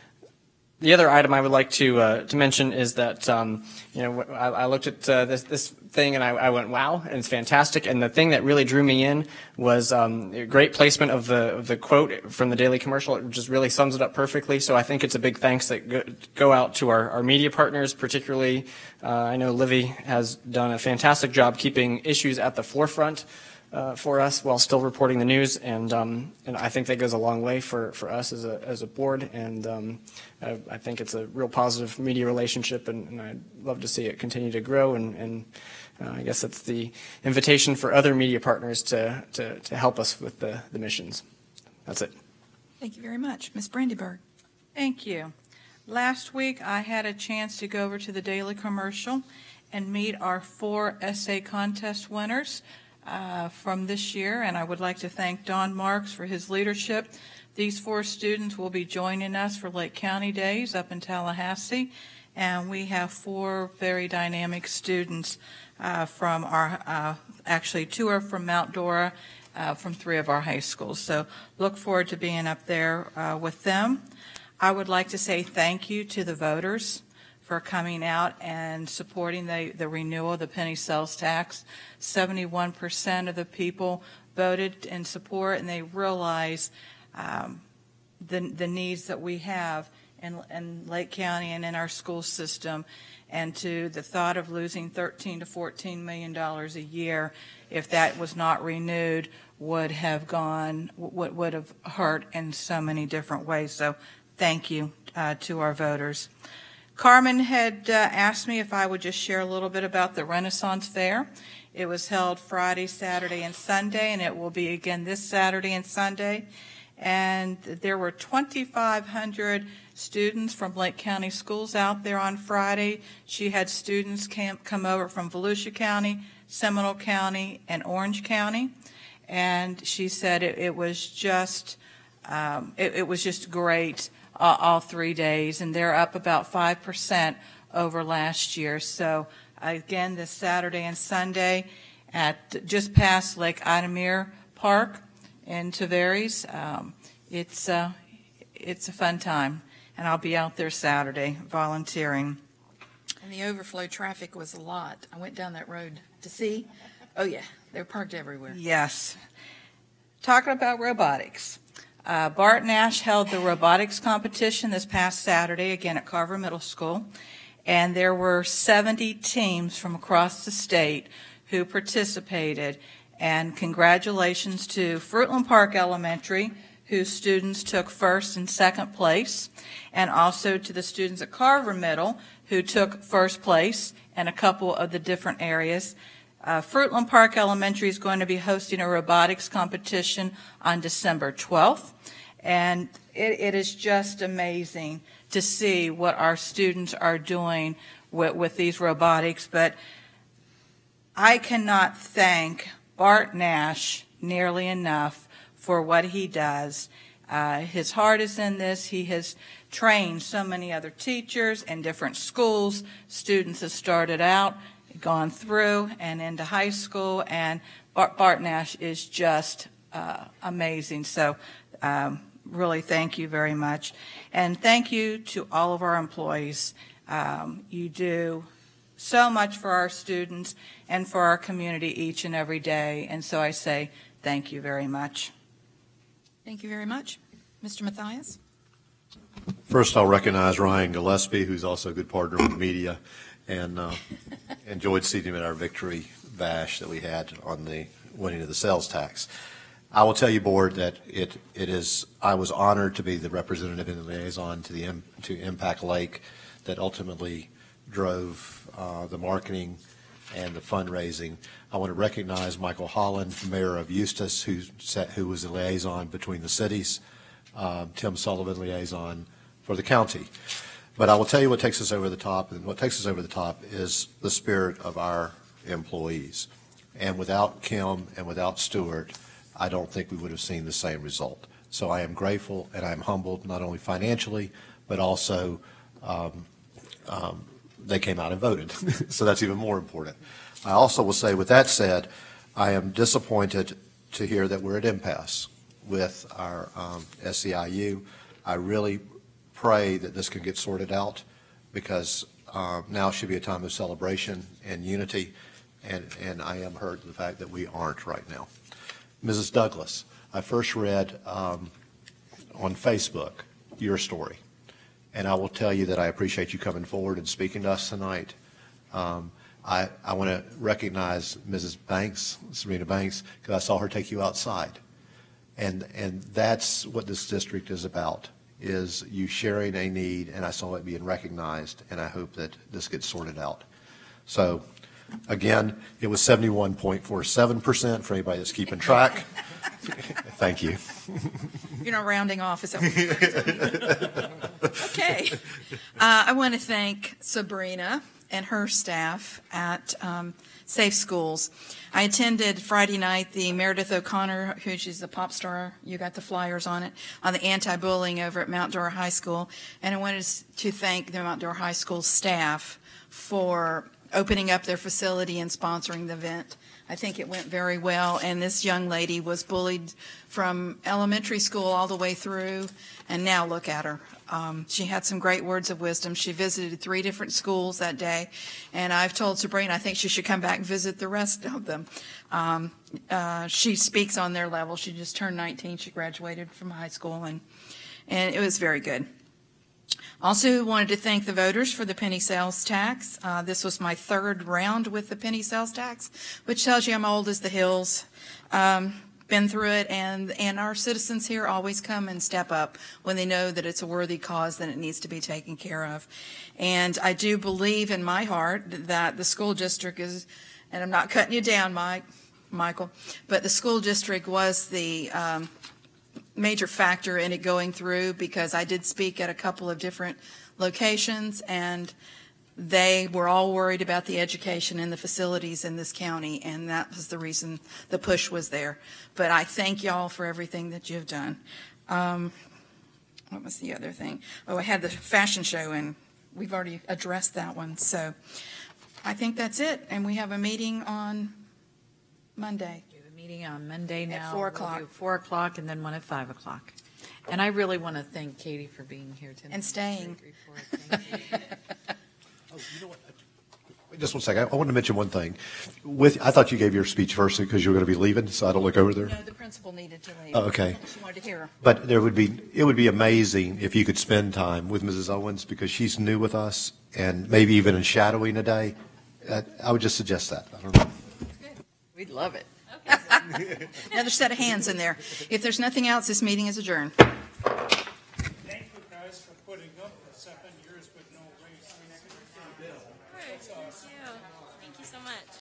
The other item I would like to uh, to mention is that um, you know I, I looked at uh, this this thing and I, I went, wow, and it's fantastic. And the thing that really drew me in was um, a great placement of the of the quote from the Daily Commercial. It just really sums it up perfectly. So I think it's a big thanks that go, go out to our, our media partners, particularly. Uh, I know Livy has done a fantastic job keeping issues at the forefront Uh, for us while still reporting the news, and um, and I think that goes a long way for, for us as a as a board, and um, I, I think it's a real positive media relationship, and, and I'd love to see it continue to grow, and, and uh, I guess that's the invitation for other media partners to to, to help us with the, the missions. That's it. Thank you very much. Miz Brandyberg. Thank you. Last week I had a chance to go over to the Daily Commercial and meet our four essay contest winners Uh, from this year, and I would like to thank Don Marks for his leadership. These four students will be joining us for Lake County Days up in Tallahassee, and we have four very dynamic students uh, from our, uh, actually two are from Mount Dora, uh, from three of our high schools. So look forward to being up there uh, with them. I would like to say thank you to the voters for coming out and supporting the, the renewal of the penny sales tax. seventy-one percent of the people voted in support, and they realize um, the, the needs that we have in, in Lake County and in our school system, and to the thought of losing thirteen to fourteen million dollars a year, if that was not renewed, would have gone, would, would have hurt in so many different ways. So thank you uh, to our voters. Carmen had uh, asked me if I would just share a little bit about the Renaissance Fair. It was held Friday, Saturday, and Sunday, and it will be again this Saturday and Sunday. And there were twenty-five hundred students from Lake County schools out there on Friday. She had students camp, come over from Volusia County, Seminole County, and Orange County. And she said it, it was just, um, it, it was just great. Uh, all three days, and they're up about five percent over last year. So again this Saturday and Sunday at just past Lake Idamere Park in Tavares. Um, it's, uh, it's a fun time, and I'll be out there Saturday volunteering. And the overflow traffic was a lot. I went down that road to see. Oh, yeah, they're parked everywhere. Yes. Talking about robotics. Uh, Bart Nash held the robotics competition this past Saturday, again at Carver Middle School, and there were seventy teams from across the state who participated. And congratulations to Fruitland Park Elementary, whose students took first and second place, and also to the students at Carver Middle, who took first place in a couple of the different areas. Uh, Fruitland Park Elementary is going to be hosting a robotics competition on December twelfth, and it, it is just amazing to see what our students are doing with, with these robotics. But I cannot thank Bart Nash nearly enough for what he does. Uh, his heart is in this. He has trained so many other teachers in different schools. Students have started out, gone through and into high school, and Bart, Bart Nash is just uh, amazing. So um, really thank you very much. And thank you to all of our employees. Um, you do so much for our students and for our community each and every day. And so I say thank you very much. Thank you very much. Mister Mathias? First, I'll recognize Ryan Gillespie, who's also a good partner with media, and uh, enjoyed seeing him at our victory bash that we had on the winning of the sales tax. I will tell you, Board, that it it is. I was honored to be the representative and the liaison to the to Impact Lake that ultimately drove uh, the marketing and the fundraising. I want to recognize Michael Holland, Mayor of Eustis, who set, who was the liaison between the cities, um, Tim Sullivan, liaison for the county. But I will tell you what takes us over the top, and what takes us over the top is the spirit of our employees. And without Kim and without Stuart, I don't think we would have seen the same result. So I am grateful and I'm humbled, not only financially, but also um, um, they came out and voted. So that's even more important. I also will say, with that said, I am disappointed to hear that we're at impasse with our um, S C I U. I really pray that this can get sorted out, because uh, now should be a time of celebration and unity, and, and I am hurt the fact that we aren't right now. Missus Douglas, I first read um, on Facebook your story, and I will tell you that I appreciate you coming forward and speaking to us tonight. Um, I, I want to recognize Missus Banks, Serena Banks, because I saw her take you outside. And, and that's what this district is about, is you sharing a need, and I saw it being recognized, and I hope that this gets sorted out. So, again, it was seventy-one point four seven percent for anybody that's keeping track. Thank you. You're not rounding off, is that okay. Uh, I want to thank Sabrina and her staff at um, Safe Schools. I attended Friday night the Meredith O'Connor, who she's a pop star, you got the flyers on it, on the anti-bullying over at Mount Dora High School. And I wanted to thank the Mount Dora High School staff for opening up their facility and sponsoring the event. I think it went very well, and this young lady was bullied from elementary school all the way through, and now look at her. Um, she had some great words of wisdom. She visited three different schools that day, and I've told Sabrina I think she should come back and visit the rest of them. Um, uh, she speaks on their level. She just turned nineteen. She graduated from high school, and, and it was very good. Also wanted to thank the voters for the penny sales tax. Uh, this was my third round with the penny sales tax, which tells you I'm old as the hills. Um, been through it, and, and our citizens here always come and step up when they know that it's a worthy cause, that it needs to be taken care of. And I do believe in my heart that the school district is, and I'm not cutting you down, Mike, Michael, but the school district was the um, major factor in it going through, because I did speak at a couple of different locations, and they were all worried about the education and the facilities in this county, and that was the reason the push was there. But I thank y'all for everything that you've done. Um, what was the other thing? Oh, I had the fashion show, and we've already addressed that one. So I think that's it, and we have a meeting on Monday. We have a meeting on Monday now. four We'll o'clock. do Four o'clock and then one at five o'clock. And I really want to thank Katie for being here tonight. And staying. Great report. Thank you. Just one second. I wanted to mention one thing. With, I thought you gave your speech first because you were going to be leaving, so I don't look over there. No, the principal needed to leave. Oh, okay. She wanted to hear. But there would be, it would be amazing if you could spend time with Missus Owens because she's new with us and maybe even in shadowing a day. Uh, I would just suggest that. I don't know. We'd love it. Another set of hands in there. If there's nothing else, this meeting is adjourned. Thank you guys for putting up for seven years with no raise. Thank you. Thank you so much.